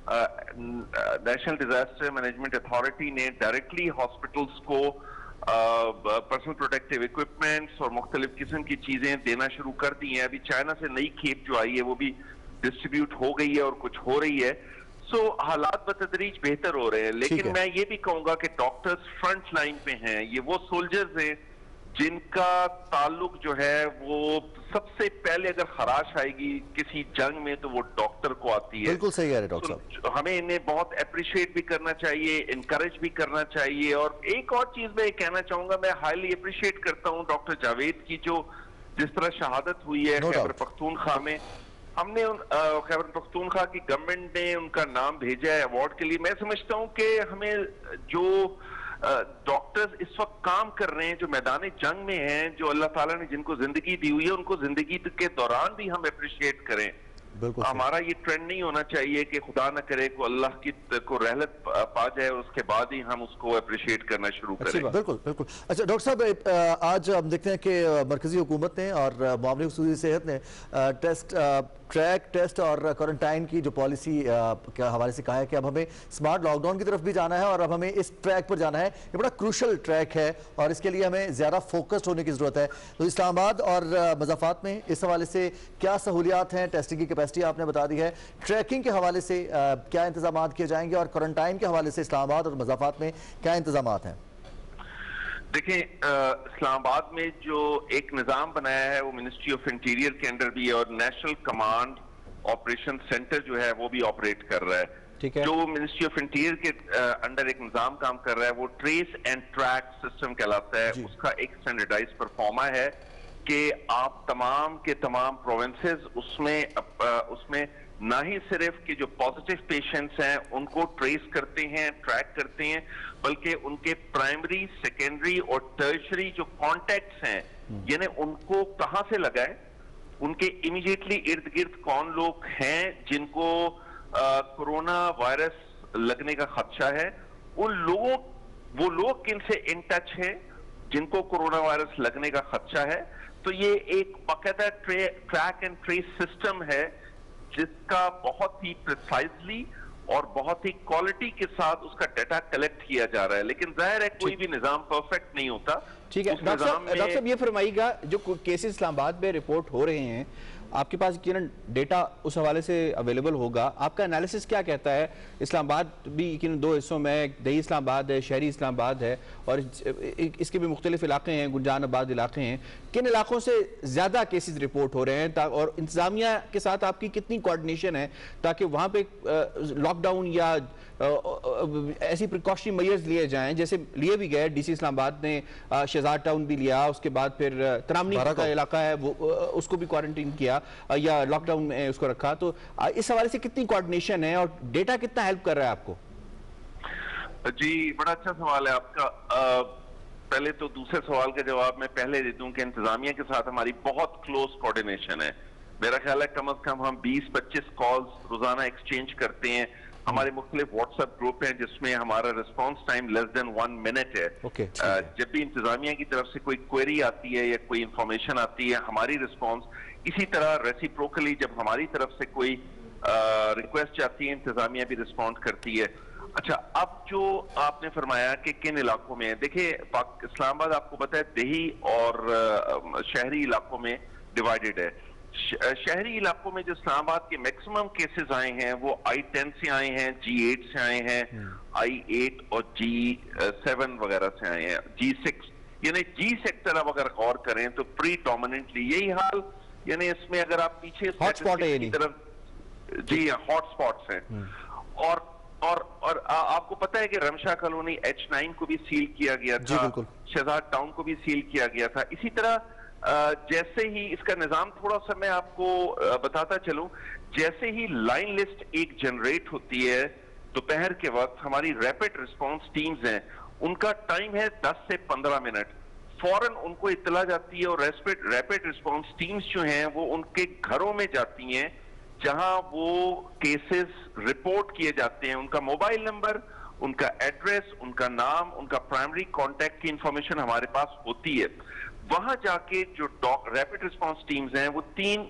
नेशनल डिजास्टर मैनेजमेंट अथॉरिटी ने डायरेक्टली हॉस्पिटल्स को पर्सनल प्रोटेक्टिव इक्विपमेंट्स और मुख्तलिफ किस्म की चीजें देना शुरू कर दी हैं। अभी चाइना से नई खेप जो आई है वो भी डिस्ट्रीब्यूट हो गई है और कुछ हो रही है। सो हालात बतदरीज बेहतर हो रहे हैं, लेकिन मैं ये भी कहूंगा कि डॉक्टर्स फ्रंट लाइन पे हैं। ये वो सोल्जर्स हैं जिनका ताल्लुक जो है वो सबसे पहले अगर खराश आएगी किसी जंग में तो वो डॉक्टर को आती है। बिल्कुल सही कह रहे डॉक्टर साहब। हमें इन्हें बहुत अप्रिशिएट भी करना चाहिए, इनकरेज भी करना चाहिए। और एक और चीज मैं कहना चाहूंगा, मैं हाईली अप्रिशिएट करता हूँ डॉक्टर जावेद की जो जिस तरह शहादत हुई है खैबर पख्तूनख्वा में। हमने खैबर पख्तूनख्वा की गवर्नमेंट ने उनका नाम भेजा है अवार्ड के लिए। मैं समझता हूं कि हमें जो डॉक्टर्स इस वक्त काम कर रहे हैं, जो मैदान जंग में हैं, जो अल्लाह ताला ने जिनको जिंदगी दी हुई है, उनको जिंदगी के दौरान भी हम अप्रिशिएट करें। हमारा ये ट्रेंड नहीं होना चाहिए कि खुदा न करे को अल्लाह की को रहलत पा जाए और उसके बाद ही हम उसको अप्रिशिएट करना शुरू करें। बिल्कुल बिल्कुल। अच्छा डॉक्टर साहब, आज हम देखते हैं कि मरकजी हुकूमत ने और मामले खसूसी सेहत ने ट्रैक टेस्ट और क्वारंटाइन की जो पॉलिसी के हवाले से कहा है कि अब हमें स्मार्ट लॉकडाउन की तरफ भी जाना है और अब हमें इस ट्रैक पर जाना है। ये बड़ा क्रूशल ट्रैक है और इसके लिए हमें ज़्यादा फोकस्ड होने की ज़रूरत है। तो इस्लामाबाद और मज़ाफ़ात में इस हवाले से क्या सहूलियात हैं? टेस्टिंग की कैपेसिटी आपने बता दी है, ट्रैकिंग के हवाले से क्या इंतजाम किए जाएंगे और क्वारंटाइन के हवाले से इस्लामाबाद और मज़ाफ़ात में क्या इंतजाम हैं? देखिए, इस्लामाबाद में जो एक निज़ाम बनाया है वो मिनिस्ट्री ऑफ इंटीरियर के अंडर भी है और नेशनल कमांड ऑपरेशन सेंटर जो है वो भी ऑपरेट कर रहा है। ठीक है। जो मिनिस्ट्री ऑफ इंटीरियर के अंडर एक निज़ाम काम कर रहा है वो ट्रेस एंड ट्रैक सिस्टम कहलाता है। उसका एक स्टैंडर्डाइज परफॉर्मा है कि आप तमाम के तमाम प्रोविंसेस उसमें ना ही सिर्फ कि जो पॉजिटिव पेशेंट्स हैं उनको ट्रेस करते हैं, ट्रैक करते हैं, बल्कि उनके प्राइमरी, सेकेंडरी और टर्शरी जो कॉन्टेक्ट्स हैं, यानी उनको कहां से लगा है, उनके इमीडिएटली इर्द गिर्द कौन लोग हैं जिनको कोरोना वायरस लगने का खदशा है, वो लोग किनसे इन टच हैं जिनको कोरोना वायरस लगने का खदशा है। तो ये एक बाकायदा ट्रैक एंड ट्रेस सिस्टम है जिसका बहुत ही प्रिसाइजली और बहुत ही क्वालिटी के साथ उसका डाटा कलेक्ट किया जा रहा है। लेकिन जाहिर है कोई भी निजाम परफेक्ट नहीं होता। ठीक है डॉक्टर साहब, ये फरमाइएगा जो केसेस इस्लामाबाद में रिपोर्ट हो रहे हैं, आपके पास यकीनन डेटा उस हवाले से अवेलेबल होगा, आपका एनालिसिस क्या कहता है? इस्लामाबाद भी यकीनन दो हिस्सों में, दही इस्लामाबाद है, शहरी इस्लामाबाद है और इसके भी मुख्तलिफ इलाके हैं, गुंजानाबाद इलाके हैं। किन इलाकों से ज़्यादा केसेस रिपोर्ट हो रहे हैं और इंतजामिया के साथ आपकी कितनी कोऑर्डिनेशन है ताकि वहाँ पे लॉकडाउन या ऐसी प्रिकॉशनरी मेजर्स लिए जाएं जैसे लिए भी गए? डीसी इस्लामाबाद ने शहजाद टाउन भी लिया, उसके बाद फिर तरामनी का इलाका है वो उसको भी क्वारंटीन किया या लॉकडाउन में उसको रखा। तो इस हवाले से कितनी कोऑर्डिनेशन है और डेटा कितना हेल्प कर रहा है आपको? जी, बड़ा अच्छा सवाल है आपका। पहले तो दूसरे सवाल का जवाब मैं पहले दे दूं कि इंतजामिया के साथ हमारी बहुत क्लोज कोऑर्डिनेशन है। मेरा ख्याल है कम से कम हम 20-25 कॉल्स रोजाना एक्सचेंज करते हैं। हमारे मुख्तलिफ व्हाट्सएप ग्रुप हैं जिसमें हमारा response time less than 1 minute है। जब भी इंतजामिया की तरफ से कोई क्वेरी आती है या कोई इंफॉर्मेशन आती है, हमारी रिस्पॉन्स इसी तरह रेसिप्रोकली जब हमारी तरफ से कोई रिक्वेस्ट जाती है, इंतजामिया भी रिस्पॉन्ड करती है। अच्छा, अब जो आपने फरमाया कि किन इलाकों में, देखिए इस्लामाबाद आपको पता है देही और शहरी इलाकों में डिवाइडेड है। शहरी इलाकों में जो इस्लामाबाद के मैक्सिमम केसेस आए हैं वो I10 से आए हैं, G8 से आए हैं, I8 और G7 वगैरह से आए हैं, G6 यानी G सेक्टर अब अगर गौर करें तो प्रीडोमिनेंटली यही हाल, यानी इसमें अगर आप पीछे हॉटस्पॉट है की तरफ, जी हाँ हॉटस्पॉट्स हैं। और आपको पता है कि रमशा कॉलोनी H9 को भी सील किया गया था, शहजाद टाउन को भी सील किया गया था। इसी तरह जैसे ही इसका निजाम थोड़ा सा मैं आपको बताता चलूं, जैसे ही लाइन लिस्ट एक जनरेट होती है दोपहर के वक्त, हमारी रैपिड रिस्पांस टीम्स हैं, उनका टाइम है 10 से 15 मिनट। फौरन उनको इत्तला जाती है और रैपिड रिस्पांस टीम्स जो हैं वो उनके घरों में जाती हैं जहां वो केसेस रिपोर्ट किए जाते हैं। उनका मोबाइल नंबर, उनका एड्रेस, उनका नाम, उनका प्राइमरी कांटेक्ट की इंफॉर्मेशन हमारे पास होती है। वहां जाके जो रैपिड रिस्पांस टीम्स हैं वो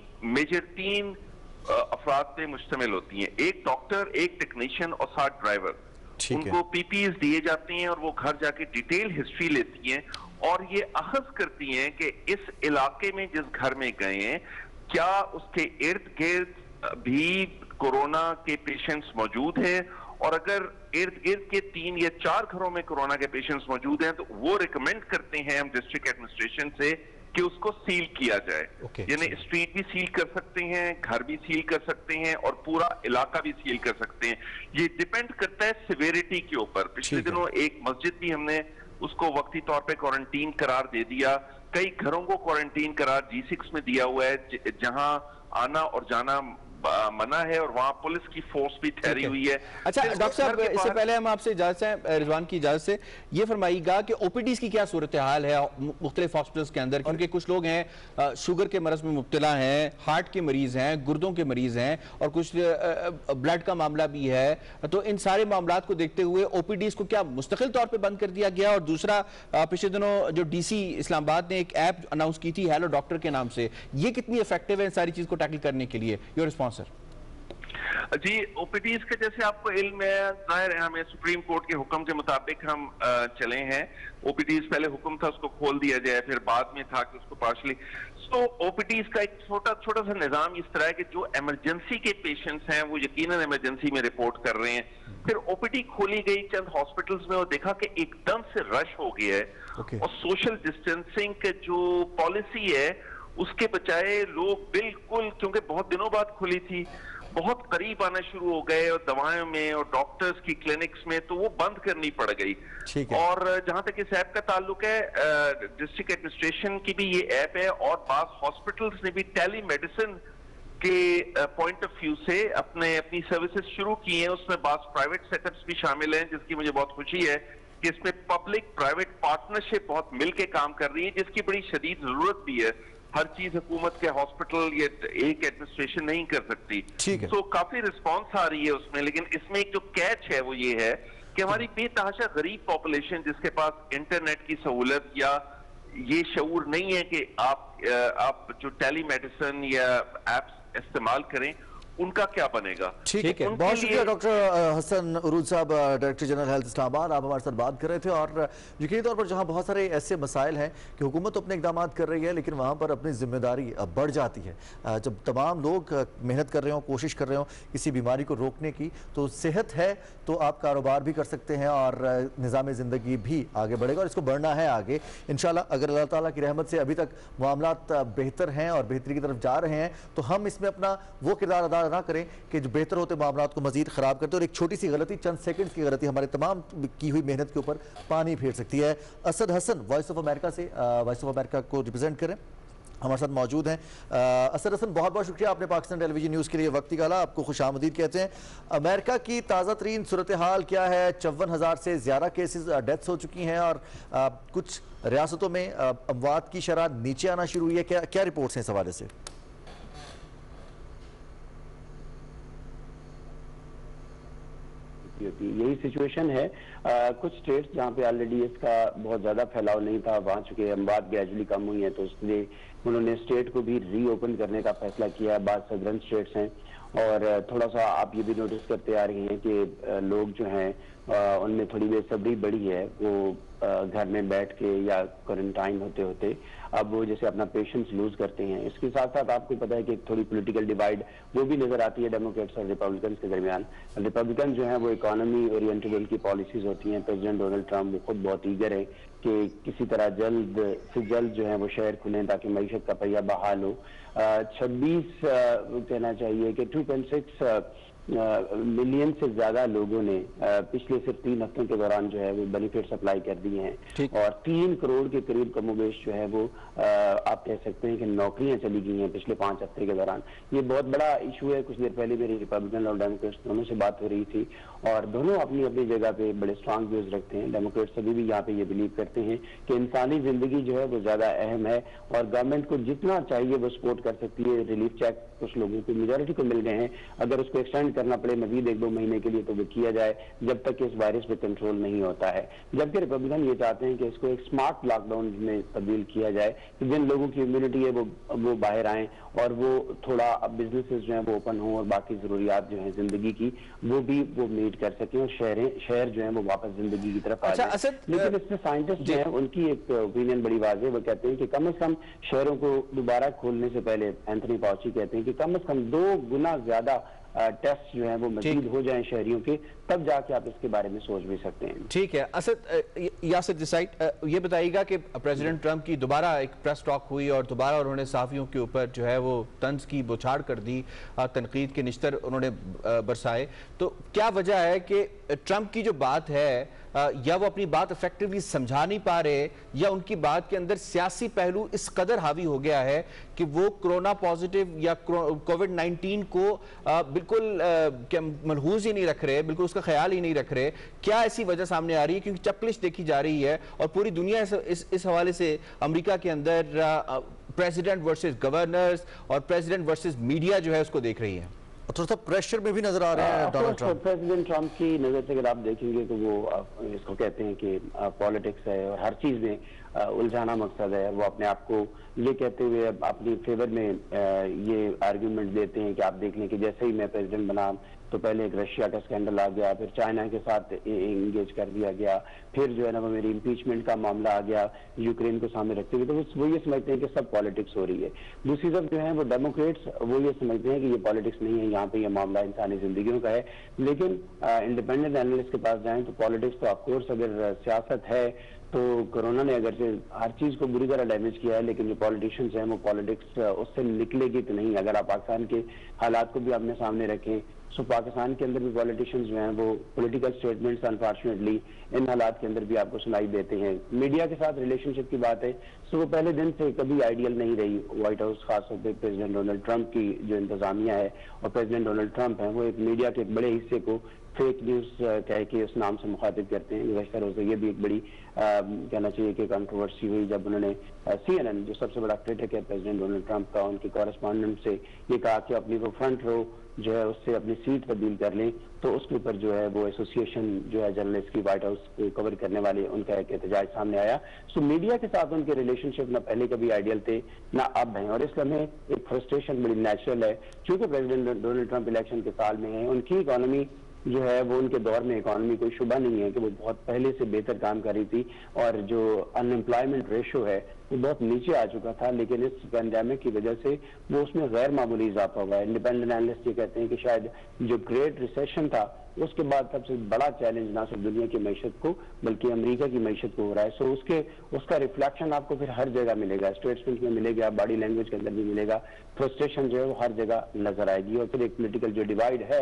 तीन अफराद पे मुश्तमिल होती हैं, एक डॉक्टर, एक टेक्नीशियन और 7 ड्राइवर। उनको पीपीईज दिए जाते हैं और वो घर जाके डिटेल हिस्ट्री लेती हैं और ये अखज़ करती हैं कि इस इलाके में जिस घर में गए हैं क्या उसके इर्द गिर्द भी कोरोना के पेशेंट्स मौजूद हैं, और अगर इर्द गिर्द के 3 या 4 घरों में कोरोना के पेशेंट्स मौजूद हैं तो वो रिकमेंड करते हैं हम डिस्ट्रिक्ट एडमिनिस्ट्रेशन से कि उसको सील किया जाए। यानी स्ट्रीट भी सील कर सकते हैं, घर भी सील कर सकते हैं और पूरा इलाका भी सील कर सकते हैं। ये डिपेंड करता है सिवियरिटी के ऊपर। पिछले दिनों एक मस्जिद भी हमने उसको वक्ती तौर पे क्वारंटीन करार दे दिया, कई घरों को क्वारंटीन करार G6 में दिया हुआ है जहां आना और जाना मना है और वहां पुलिस की फोर्स भी ठहरी हुई है। अच्छा डॉक्टर साहब, इससे पहले हम आपसे इजाजत से, रिजवान की इजाजत से, ये फरमाइएगा कि ओपीडीज की क्या सूरत हाल है मुख्तलिफ हॉस्पिटल्स के अंदर, क्योंकि कुछ लोग हैं शुगर के मरज में मुब्तला हैं, हार्ट के मरीज हैं, गुर्दों के मरीज हैं और कुछ ब्लड का मामला भी है। तो इन सारे मामला को देखते हुए ओपीडीज को क्या मुस्तकिल तौर पर बंद कर दिया गया? और दूसरा, पिछले दिनों जो DC इस्लामाबाद ने एक ऐप अनाउंस की थी हेलो डॉक्टर के नाम से, ये कितनी इफेक्टिव है इन सारी चीज को टैकल करने के लिए? Your response sir. जी, ओपीडीज के जैसे आपको इल्म है, जाहिर है हमें सुप्रीम कोर्ट के हुक्म के मुताबिक हम चले हैं। ओपीडीज पहले हुक्म था उसको खोल दिया जाए, फिर बाद में था कि उसको पार्शली। तो ओपीडीज का एक छोटा सा निजाम इस तरह है कि जो इमरजेंसी के पेशेंट्स हैं वो यकीनन इमरजेंसी में रिपोर्ट कर रहे हैं। फिर ओपीडी खोली गई चंद हॉस्पिटल्स में और देखा कि एकदम से रश हो गया है और सोशल डिस्टेंसिंग के जो पॉलिसी है उसके बजाय लोग बिल्कुल, क्योंकि बहुत दिनों बाद खुली थी, बहुत करीब आना शुरू हो गए और दवाओं में और डॉक्टर्स की क्लिनिक्स में, तो वो बंद करनी पड़ गई। और जहां तक इस ऐप का ताल्लुक है, डिस्ट्रिक्ट एडमिनिस्ट्रेशन की भी ये ऐप है और बास हॉस्पिटल्स ने भी टेली मेडिसिन के पॉइंट ऑफ व्यू से अपनी सर्विसेज शुरू की हैं। उसमें बास प्राइवेट सेटअप्स भी शामिल हैं, जिसकी मुझे बहुत खुशी है कि इसमें पब्लिक प्राइवेट पार्टनरशिप बहुत मिलके काम कर रही है, जिसकी बड़ी शदीद जरूरत भी है। हर चीज हुकूमत के हॉस्पिटल या एक एडमिनिस्ट्रेशन नहीं कर सकती। तो काफी रिस्पांस आ रही है उसमें, लेकिन इसमें एक जो कैच है वो ये है कि हमारी बेतहाशा गरीब पॉपुलेशन जिसके पास इंटरनेट की सहूलत या ये शऊर नहीं है कि आप जो टेलीमेडिसिन या एप्स इस्तेमाल करें, उनका क्या बनेगा। ठीक है, बहुत शुक्रिया डॉक्टर हसन उरूज साहब, डायरेक्टर जनरल हेल्थ इस्लामाबाद, आप हमारे साथ बात कर रहे थे। और यकीनी तौर पर जहां बहुत सारे ऐसे मसाइल हैं कि हुकूमत तो अपने इकदाम कर रही है लेकिन वहां पर अपनी जिम्मेदारी बढ़ जाती है। जब तमाम लोग मेहनत कर रहे हो, कोशिश कर रहे हो किसी बीमारी को रोकने की, तो सेहत है तो आप कारोबार भी कर सकते हैं और निज़ाम ज़िंदगी भी आगे बढ़ेगा और इसको बढ़ना है आगे इंशाल्लाह। अगर अल्लाह ताला की रहमत से अभी तक मामलात बेहतर हैं और बेहतरी की तरफ जा रहे हैं तो हम इसमें अपना वो किरदार अदा ना करें कि जो बेहतर होते मामलात को मजीद ख़राब करते, और एक छोटी सी गलती, चंद सेकंड्स की गलती हमारे तमाम की हुई मेहनत के ऊपर पानी फेर सकती है। Asad Hasan voice of America से, वॉइस ऑफ अमेरिका को रिप्रेजेंट करें। हमारे साथ मौजूद हैं असद हसन, बहुत बहुत शुक्रिया आपने पाकिस्तान टेलीविजन न्यूज़ के लिए वक्त निकाला, आपको खुशामदीद कहते हैं। अमेरिका की ताज़ा तरीन सूरत हाल क्या है? 54,000 से ज़्यादा केसेस डेथ्स हो चुकी हैं और कुछ रियासतों में अमवात की शरह नीचे आना शुरू हुई है, क्या क्या रिपोर्ट्स हैं इस हवाले से? यही सिचुएशन है। कुछ स्टेट्स जहाँ पे ऑलरेडी इसका बहुत ज्यादा फैलाव नहीं था, वहाँ चुके अमवात ग्रेजुअली कम हुई है, तो इसलिए उन्होंने स्टेट को भी रीओपन करने का फैसला किया है। बाद सदर्न स्टेट्स हैं और थोड़ा सा आप ये भी नोटिस करते आ रही हैं कि लोग जो हैं उनमें थोड़ी बेसब्री बढ़ी है, वो घर में बैठ के या क्वारंटाइन होते होते अब वो जैसे अपना पेशेंस लूज करते हैं। इसके साथ साथ आपको पता है कि थोड़ी पॉलिटिकल डिवाइड वो भी नजर आती है डेमोक्रेट्स और रिपब्लिकन के दरमियान। रिपब्लिकन जो है वो इकोनॉमी ओरिएंटेड उनकी पॉलिसीज होती हैं। प्रेसिडेंट डोनाल्ड ट्रंप वो खुद बहुत ईगर है कि किसी तरह जल्द से जल्द जो है वो शहर खुलें ताकि मईशत का पहिया बहाल हो। 26 कहना चाहिए कि 2.6 मिलियन से ज्यादा लोगों ने पिछले सिर्फ 3 हफ्तों के दौरान जो है वो बेनिफिट अप्लाई कर दिए हैं और 3 करोड़ के करीब कमोबेश जो है वो आप कह सकते हैं कि नौकरियां चली गई हैं पिछले 5 हफ्ते के दौरान। ये बहुत बड़ा इशू है। कुछ देर पहले मेरी रिपब्लिकन और डेमोक्रेट्स दोनों से बात हो रही थी और दोनों अपनी अपनी जगह पे बड़े स्ट्रांग व्यूज रखते हैं। डेमोक्रेट्स अभी भी यहाँ पे ये बिलीव करते हैं कि इंसानी जिंदगी जो है वो ज्यादा अहम है और गवर्नमेंट को जितना चाहिए वो सपोर्ट कर सकती है। रिलीफ चेक कुछ लोगों को, मेजोरिटी को मिल गए हैं, अगर उसको एक्सटेंड करना पड़े मजीद 1-2 महीने के लिए तो वो किया जाए जब तक इस वायरस पे कंट्रोल नहीं होता है। जबकि रिपब्लिकन ये चाहते हैं कि इसको एक स्मार्ट लॉकडाउन में तब्दील किया जाए कि जिन लोगों की इम्यूनिटी है वो बाहर आए और वो थोड़ा बिजनेसेस जो है वो ओपन हो और बाकी जरूरियात जो है जिंदगी की वो मीट कर सकें और शहर जो है वो वापस जिंदगी की तरफ आ जाए। लेकिन इसमें साइंटिस्ट जो है उनकी एक ओपिनियन बड़ी वाज़ेह, वो कहते हैं कि कम से कम शहरों को दोबारा खोलने से पहले एंथनी फाउची कहते हैं कि कम से कम 2 गुना ज्यादा टेस्ट जो है वो मजीद हो जाएं शहरियों के, तब जाके आप इसके बारे में सोच भी सकते हैं। ठीक है असद, यासिर दिस साइड ये बताइएगा कि प्रेसिडेंट ट्रंप की दोबारा एक प्रेस टॉक हुई और दोबारा उन्होंने सहाफियों के ऊपर जो है वो तंज की बौछार कर दी, तनकीद के निश्तर उन्होंने बरसाए। तो क्या वजह है कि ट्रंप की जो बात है या वो अपनी बात इफेक्टिवली समझा नहीं पा रहे या उनकी बात के अंदर सियासी पहलू इस कदर हावी हो गया है कि वो कोरोना पॉजिटिव या कोविड-19 को बिल्कुल मलहूज ही नहीं रख रहे, बिल्कुल उसका ख्याल ही नहीं रख रहे? क्या ऐसी वजह सामने आ रही है? क्योंकि चपलिश देखी जा रही है और पूरी दुनिया इस हवाले से अमेरिका के अंदर प्रेसिडेंट वर्सेस गवर्नर्स और प्रेसिडेंट वर्सेस मीडिया जो है उसको देख रही है। थोड़ा सा प्रेशर में भी नजर आ रहे हैं डोनाल्ड ट्रंप। प्रेसिडेंट ट्रंप की नजर से अगर आप देखेंगे तो वो इसको कहते हैं कि पॉलिटिक्स है और हर चीज में उलझाना मकसद है। वो अपने आप को ये कहते हुए अपनी फेवर में ये आर्ग्यूमेंट देते हैं कि आप देख लें कि जैसे ही मैं प्रेसिडेंट बना तो पहले एक रशिया का स्कैंडल आ गया, फिर चाइना के साथ इंगेज कर दिया गया, फिर जो है ना वो मेरी इम्पीचमेंट का मामला आ गया यूक्रेन को सामने रखते हुए। तो वो ये समझते हैं कि सब पॉलिटिक्स हो रही है। दूसरी तरफ जो है वो डेमोक्रेट्स वो ये समझते हैं कि ये पॉलिटिक्स नहीं है, यहाँ पे ये मामला इंसानी जिंदगियों का है। लेकिन इंडिपेंडेंट एनालिस्ट के पास जाएं तो पॉलिटिक्स तो ऑफकोर्स अगर सियासत है तो कोरोना ने अगर से हर चीज को बुरी तरह डैमेज किया है, लेकिन जो पॉलिटिशियंस हैं वो पॉलिटिक्स उससे निकलेगी तो नहीं। अगर आप पाकिस्तान के हालात को भी अपने सामने रखें तो पाकिस्तान के अंदर भी पॉलिटिशियंस जो हैं वो पॉलिटिकल स्टेटमेंट्स अनफॉर्चुनेटली इन हालात के अंदर भी आपको सुनाई देते हैं। मीडिया के साथ रिलेशनशिप की बात है तो वो पहले दिन से कभी आइडियल नहीं रही। व्हाइट हाउस खासतौर पर प्रेसिडेंट डोनाल्ड ट्रंप की जो इंतजामिया है और प्रेसिडेंट डोनाल्ड ट्रंप है वो एक मीडिया के एक बड़े हिस्से को फेक न्यूज कह के उस नाम से मुखातिब करते हैं। गुज़श्ता रोज़ ये भी एक बड़ी कहना चाहिए कि कंट्रोवर्सी हुई जब उन्होंने CNN जो सबसे बड़ा क्रिटिक है प्रेसिडेंट डोनाल्ड ट्रंप का, उनके कॉरेस्पॉन्डेंट से ये कहा कि अपनी वो फ्रंट रो जो है उससे अपनी सीट तब्दील कर लें। तो उसके ऊपर जो है वो एसोसिएशन जो है जर्नलिस्ट की व्हाइट हाउस को कवर करने वाले उनका एक एहतजाज सामने आया। सो मीडिया के साथ उनके रिलेशनशिप ना पहले कभी आइडियल थे ना अब हैं और इस लम्हे एक फ्रस्ट्रेशन बड़ी नेचुरल है। क्योंकि प्रेसिडेंट डोनाल्ड ट्रंप इलेक्शन के साल में है, उनकी इकोनॉमी जो है वो उनके दौर में इकोनॉमी कोई शुबा नहीं है कि वो बहुत पहले से बेहतर काम कर रही थी और जो अनएम्प्लॉयमेंट रेशो है वो बहुत नीचे आ चुका था। लेकिन इस पैंडेमिक की वजह से वो उसमें गैर मामूली इजाफा हुआ है। इंडिपेंडेंट एनालिस्ट ये कहते हैं कि शायद जो ग्रेट रिसेशन था उसके बाद सबसे बड़ा चैलेंज ना सिर्फ दुनिया की मैशत को बल्कि अमेरिका की मैशत को हो रहा है। सो उसका रिफ्लेक्शन आपको फिर हर जगह मिलेगा, स्टेटमेंट में मिलेगा, बॉडी लैंग्वेज के अंदर भी मिलेगा। फ्रस्ट्रेशन जो है वो हर जगह नजर आएगी और फिर एक पोलिटिकल जो डिवाइड है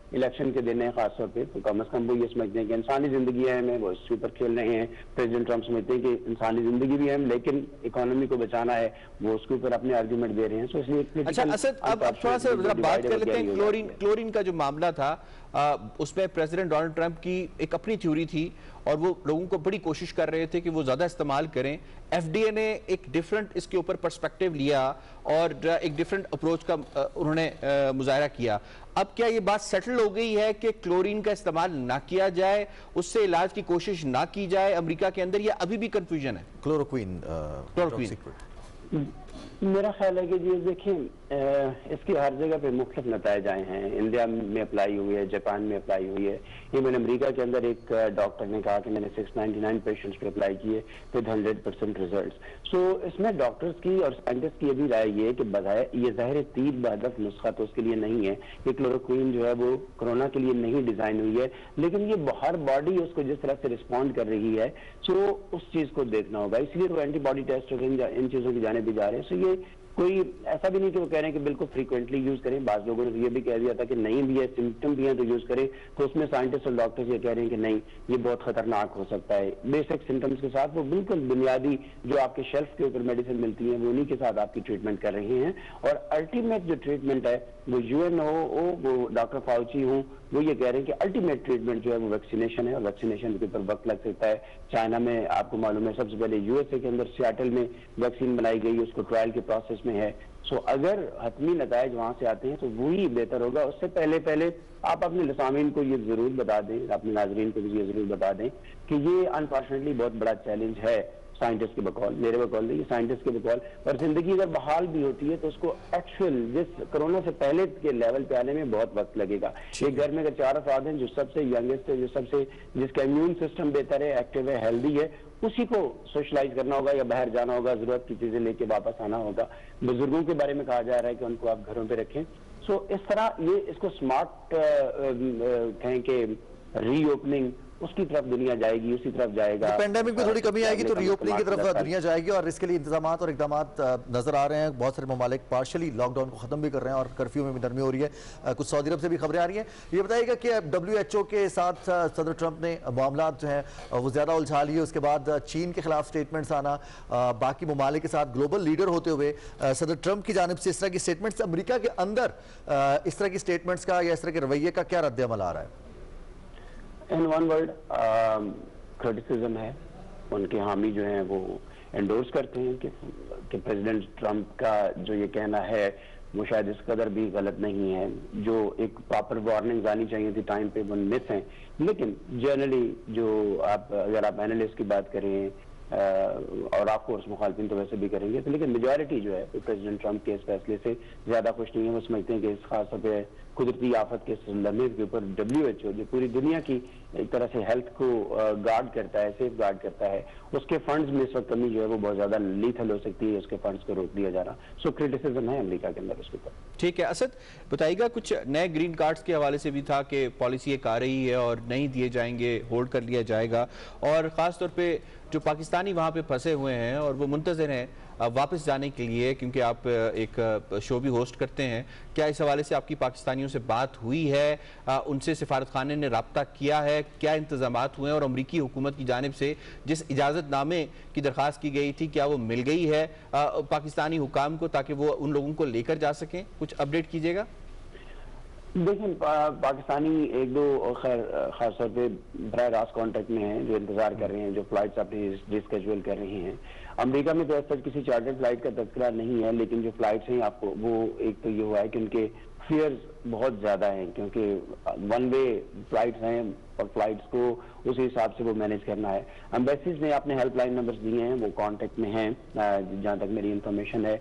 इलेक्शन के दिन है खासतौर पे, तो कम अज कम वो ये समझते हैं कि इंसानी जिंदगी है हमें, वो इसके ऊपर खेल रहे हैं। प्रेसिडेंट ट्रंप समझते हैं कि इंसानी जिंदगी भी है लेकिन इकोनॉमी को बचाना है, वो उसके ऊपर अपने आर्ग्यूमेंट दे रहे हैं। तो इसलिए अच्छा असद, अब थोड़ा सा जरा बात कर लेते हैं क्लोरीन का जो मामला था, उसमें प्रेसिडेंट डोनाल्ड ट्रंप की एक अपनी थ्योरी थी और वो लोगों को बड़ी कोशिश कर रहे थे कि वो ज़्यादा इस्तेमाल करें। एफडीए ने एक डिफरेंट इसके ऊपर पर्सपेक्टिव लिया और एक डिफरेंट अप्रोच का उन्होंने मुजाहरा किया। अब क्या ये बात सेटल हो गई है कि क्लोरीन का इस्तेमाल ना किया जाए, उससे इलाज की कोशिश ना की जाए अमेरिका के अंदर, या अभी भी कंफ्यूजन है? क्लोरोक्वीन मेरा ख्याल है कि जी देखें, इसकी हर जगह पे मुख्तलिफ नताइज आए हैं। इंडिया में अप्लाई हुई है, जापान में अप्लाई हुई है, इवन अमेरिका के अंदर एक डॉक्टर ने कहा कि मैंने 699 पेशेंट्स पे अप्लाई किए विद 100% रिजल्ट्स। सो इसमें डॉक्टर्स की और साइंटिस्ट की ये भी राय ये है कि बजाय ये ज़ाहिर तीर बहदफ नुस्खा तो उसके लिए नहीं है कि क्लोरोक्वीन जो है वो कोरोना के लिए नहीं डिजाइन हुई है, लेकिन ये हर बॉडी उसको जिस तरह से रिस्पॉन्ड कर रही है, सो उस चीज को देखना होगा। इसलिए वो एंटीबॉडी टेस्ट इन चीजों की जाने भी जा रहे हैं। सो ये कोई ऐसा भी नहीं कि वो कह रहे हैं कि बिल्कुल फ्रीक्वेंटली यूज करें। बाज लोगों ने ये भी कह दिया था कि नहीं भी है, सिम्टम भी है तो यूज करें, तो उसमें साइंटिस्ट और डॉक्टर्स ये कह रहे हैं कि नहीं, ये बहुत खतरनाक हो सकता है। बेसिक सिम्टम्स के साथ वो बिल्कुल बुनियादी जो आपके शेल्फ के ऊपर मेडिसिन मिलती है वो उन्हीं के साथ आपकी ट्रीटमेंट कर रहे हैं। और अल्टीमेट जो ट्रीटमेंट है वो यूएनओ, वो डॉक्टर फाउची हूँ, वो ये कह रहे हैं कि अल्टीमेट ट्रीटमेंट जो है वो वैक्सीनेशन है, और वैक्सीनेशन के ऊपर वक्त लग सकता है। चाइना में आपको मालूम है सबसे पहले यूएसए के अंदर सियाटल में वैक्सीन बनाई गई, उसको ट्रायल के प्रोसेस में है। सो अगर हतमी नताइज वहां से आते हैं तो वही बेहतर होगा। उससे पहले आप अपने लसामीन को ये जरूर बता दें, अपने नाजरीन को भी ये जरूर बता दें कि ये अनफॉर्चुनेटली बहुत बड़ा चैलेंज है साइंटिस्ट के बकौल, मेरे बकौल नहीं, साइंटिस्ट के बकौल। और जिंदगी अगर बहाल भी होती है तो उसको एक्चुअल जिस कोरोना से पहले के लेवल पे आने में बहुत वक्त लगेगा। एक घर में अगर 4 अफराद हैं, जो सबसे यंगेस्ट है, जो सबसे जिसका इम्यून सिस्टम बेहतर है, एक्टिव है, हेल्दी है, उसी को सोशलाइज करना होगा या बाहर जाना होगा, जरूरत की चीजें लेके वापस आना होगा। बुजुर्गों के बारे में कहा जा रहा है कि उनको आप घरों पे रखें। सो इस तरह ये इसको स्मार्ट कहें कि रीओपनिंग, उसकी तरफ दुनिया जाएगी, उसी तरफ जाएगा। पेंडेमिक में थोड़ी कमी आएगी तो रीओपनिंग की तरफ दुनिया जाएगी, और इसके लिए इंतजाम और इकदाम नजर आ रहे हैं। बहुत सारे ममालिक पार्शली लॉकडाउन को खत्म भी कर रहे हैं और कर्फ्यू में भी नरमी हो रही है। कुछ सऊदी अरब से भी खबरें आ रही हैं। ये बताइएगा कि WHO के साथ सदर ट्रंप ने मामला जो है वो ज्यादा उलझा लिए, उसके बाद चीन के खिलाफ स्टेटमेंट्स आना, बाकी ममालिक के साथ ग्लोबल लीडर होते हुए सदर ट्रंप की जानिब से इस तरह की स्टेटमेंट्स, अमेरिका के अंदर इस तरह की स्टेटमेंट्स का या इस तरह के रवैये का क्या रद्द अमल आ रहा है? इन वन वर्ड क्रिटिसिज्म है। उनके हामी जो हैं वो एंडोर्स करते हैं कि प्रेसिडेंट ट्रंप का जो ये कहना है वो शायद इस कदर भी गलत नहीं है। जो एक प्रॉपर वार्निंग आनी चाहिए थी टाइम पे, वो मिस हैं। लेकिन जनरली जो अगर आप एनालिस्ट की बात करें और ऑफ कोर्स मुखालफिन तो वैसे भी करेंगे, तो लेकिन मेजॉरिटी जो है प्रेसिडेंट ट्रंप के इस फैसले से ज्यादा खुश नहीं है। वो समझते हैं कि इस खास तौर पर कुदरती आफत के लम्हे के ऊपर WHO जो पूरी दुनिया की एक तरह से हेल्थ को गार्ड करता है, सेफ गार्ड करता है, उसके फंड्स में इस वक्त कमी जो है वो बहुत ज्यादा लीथल हो सकती है, उसके फंड्स को रोक दिया जा रहा। सो क्रिटिसिज्म है अमेरिका के अंदर उसके ऊपर। ठीक है असद, बताइएगा कुछ नए ग्रीन कार्ड्स के हवाले से भी था कि पॉलिसी एक आ रही है और नहीं दिए जाएंगे, होल्ड कर लिया जाएगा, और ख़ास तौर पे जो पाकिस्तानी वहाँ पे फंसे हुए हैं और वो मुंतज़िर हैं वापस जाने के लिए, क्योंकि आप एक शो भी होस्ट करते हैं, क्या इस हवाले से आपकी पाकिस्तानियों से बात हुई है? उनसे सिफारत खाने ने रब्ता किया है? क्या इंतजामात हुए हैं? और अमरीकी हुकूमत की जानिब से जिस इजाज़तनामे की दरख्वास्त की गई थी, क्या वो मिल गई है पाकिस्तानी हुकाम को, ताकि वो उन लोगों को लेकर जा सकें? कुछ अपडेट कीजिएगा। देखिए पाकिस्तानी एक दो खास तौर पे बराह रास्त कॉन्टेक्ट में हैं, जो इंतजार कर रहे हैं, जो फ्लाइट्स अपनी रिस्केड्यूल कर रही हैं। अमेरिका में तो ऐसा किसी चार्टर्ड फ्लाइट का तस्करा नहीं है, लेकिन जो फ्लाइट्स हैं आपको वो एक तो ये हुआ है कि उनके फेयर्स बहुत ज्यादा हैं, क्योंकि वन वे फ्लाइट्स हैं और फ्लाइट्स को उस हिसाब से वो मैनेज करना है। एम्बेसीज ने अपने हेल्पलाइन नंबर्स दिए हैं, वो कांटेक्ट में हैं जहां तक मेरी इंफॉर्मेशन है।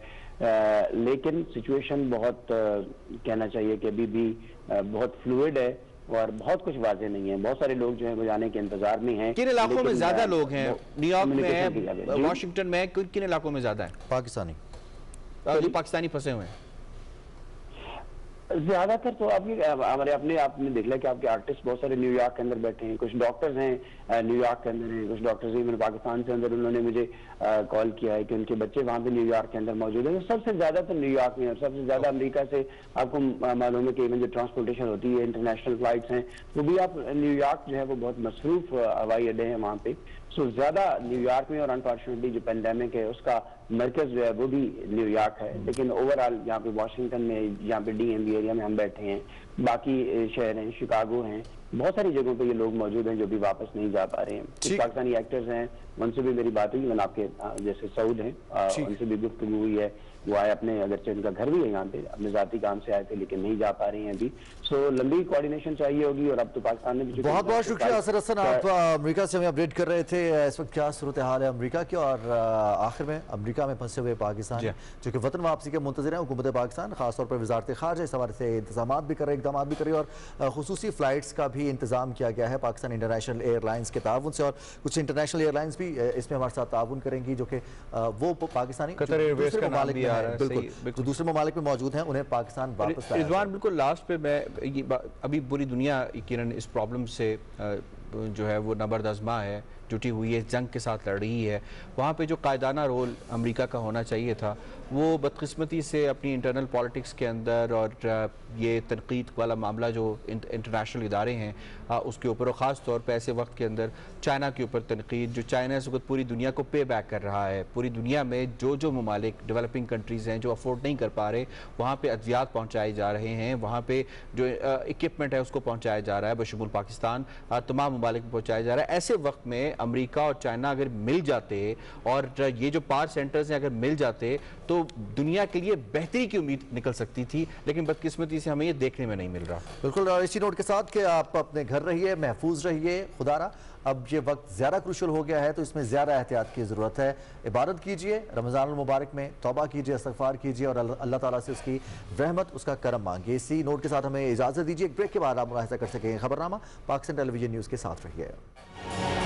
लेकिन सिचुएशन बहुत कहना चाहिए कि अभी भी बहुत फ्लूइड है और बहुत कुछ वाजे नहीं है। बहुत सारे लोग जो है वो जाने के इंतजार में हैं। किन इलाकों में ज्यादा लोग हैं? न्यूयॉर्क में है, वॉशिंग्टन में है, किन इलाकों में ज्यादा है पाकिस्तानी पाकिस्तानी फंसे हुए हैं? ज्यादातर तो हमारे अपने आपने देख लिया कि आपके आर्टिस्ट बहुत सारे न्यूयॉर्क के अंदर बैठे हैं, कुछ डॉक्टर्स हैं न्यूयॉर्क के अंदर हैं, कुछ डॉक्टर्स इवन पाकिस्तान से अंदर उन्होंने मुझे कॉल किया है कि उनके बच्चे वहां पे न्यूयॉर्क के अंदर मौजूद हैं। सबसे ज्यादा तो न्यूयॉर्क में, और सबसे ज्यादा अमेरिका से आपको मालूम है कि इवन जो ट्रांसपोर्टेशन होती है, इंटरनेशनल फ्लाइट्स हैं, वो भी आप न्यूयॉर्क जो है वो बहुत मसरूफ हवाई अड्डे हैं वहाँ पे। सो ज्यादा न्यूयॉर्क में, और अनफॉर्चुनेटली जो पेंडेमिक है उसका मरकज जो है वो भी न्यूयॉर्क है। लेकिन ओवरऑल यहाँ पे वाशिंगटन में, यहाँ पे DMV एरिया में हम बैठे हैं, बाकी शहर हैं, शिकागो हैं, बहुत सारी जगहों पे ये लोग मौजूद हैं जो भी वापस नहीं जा पा रहे हैं। कुछ पाकिस्तानी एक्टर्स हैं, उनसे भी मेरी बात हुई, मैंने आपके जैसे सऊद हैं, उनसे भी गुफ्तगू हुई है। वो आए अपने, अगरचे उनका घर भी है यहाँ पे, अपने जाती काम से आए थे लेकिन नहीं जा पा रहे हैं अभी। सो लंबी कोऑर्डिनेशन चाहिए होगी। और अब तो पाकिस्तान में भी बहुत बहुत शुक्रिया यासिर हसन, आप अमेरिका से हमें अपडेट कर रहे थे इस वक्त क्या सूरत हाल है अमेरिका की। और आखिर में अमेरिका में फंसे हुए पाकिस्तान जो कि वतन वापसी के मुंतज़िर हैं, हुकूमत पाकिस्तान खासतौर पर वजारत ख़ारजा इस हवाले से इंतजाम भी कर रही है और खुसूसी फ़्लाइट्स का भी इंतजाम किया गया है पाकिस्तान इंटरनेशनल एयरलाइंस के ताउन से। और कुछ इंटरनेशनल एयरलाइंस भी इसमें हमारे साथ ताउन करेंगी जो कि वो पाकिस्तानी कतर एयरवेज का नाम भी आ रहा है। बिल्कुल जो दूसरे ममालिक में मौजूद हैं उन्हें पाकिस्तान वापस लाया। रिजवान, बिल्कुल लास्ट पे मैं अभी पूरी दुनिया यकीनन इस प्रॉब्लम से जो है वो नबरदज़मा है, जुटी हुई है, जंग के साथ लड़ रही है। वहाँ पे जो कायदाना रोल अमेरिका का होना चाहिए था वो बदकिस्मती से अपनी इंटरनल पॉलिटिक्स के अंदर और ये तनकीद वाला मामला जो इंटरनेशनल इदारे हैं उसके ऊपर, और ख़ास तौर पर ऐसे वक्त के अंदर चाइना के ऊपर तनकीद, जो चाइना इस वक्त पूरी दुनिया को पे बैक कर रहा है। पूरी दुनिया में जो ममालिक डेवलपिंग कंट्रीज़ हैं जो अफोर्ड नहीं कर पा रहे, वहाँ पर अद्वियात पहुँचाए जा रहे हैं, वहाँ पर जो इक्विपमेंट है उसको पहुँचाया जा रहा है, बशमूल पाकिस्तान तमाम ममालिक में पहुँचाया जा रहा है। ऐसे वक्त में अमेरिका और चाइना अगर मिल जाते और ये जो पावर सेंटर्स हैं अगर मिल जाते तो दुनिया के लिए बेहतरी की उम्मीद निकल सकती थी, लेकिन बदकिस्मती से हमें ये देखने में नहीं मिल रहा। बिल्कुल, और इसी नोट के साथ कि आप अपने घर रहिए, महफूज रहिए, खुदारा अब ये वक्त ज़्यादा क्रूशल हो गया है तो इसमें ज़्यादा एहतियात की ज़रूरत है। इबादत कीजिए, रमज़ान मुबारक में तौबा कीजिए, इस्तग़फ़ार कीजिए और अल्लाह ताला से उसकी रहमत, उसका करम मांगिए। इसी नोट के साथ हमें इजाज़त दीजिए। एक ब्रेक के बाद आप मुलाहिज़ा कर सकेंगे खबरनामा पाकिस्तान टेलीविजन न्यूज़ के साथ रहिए।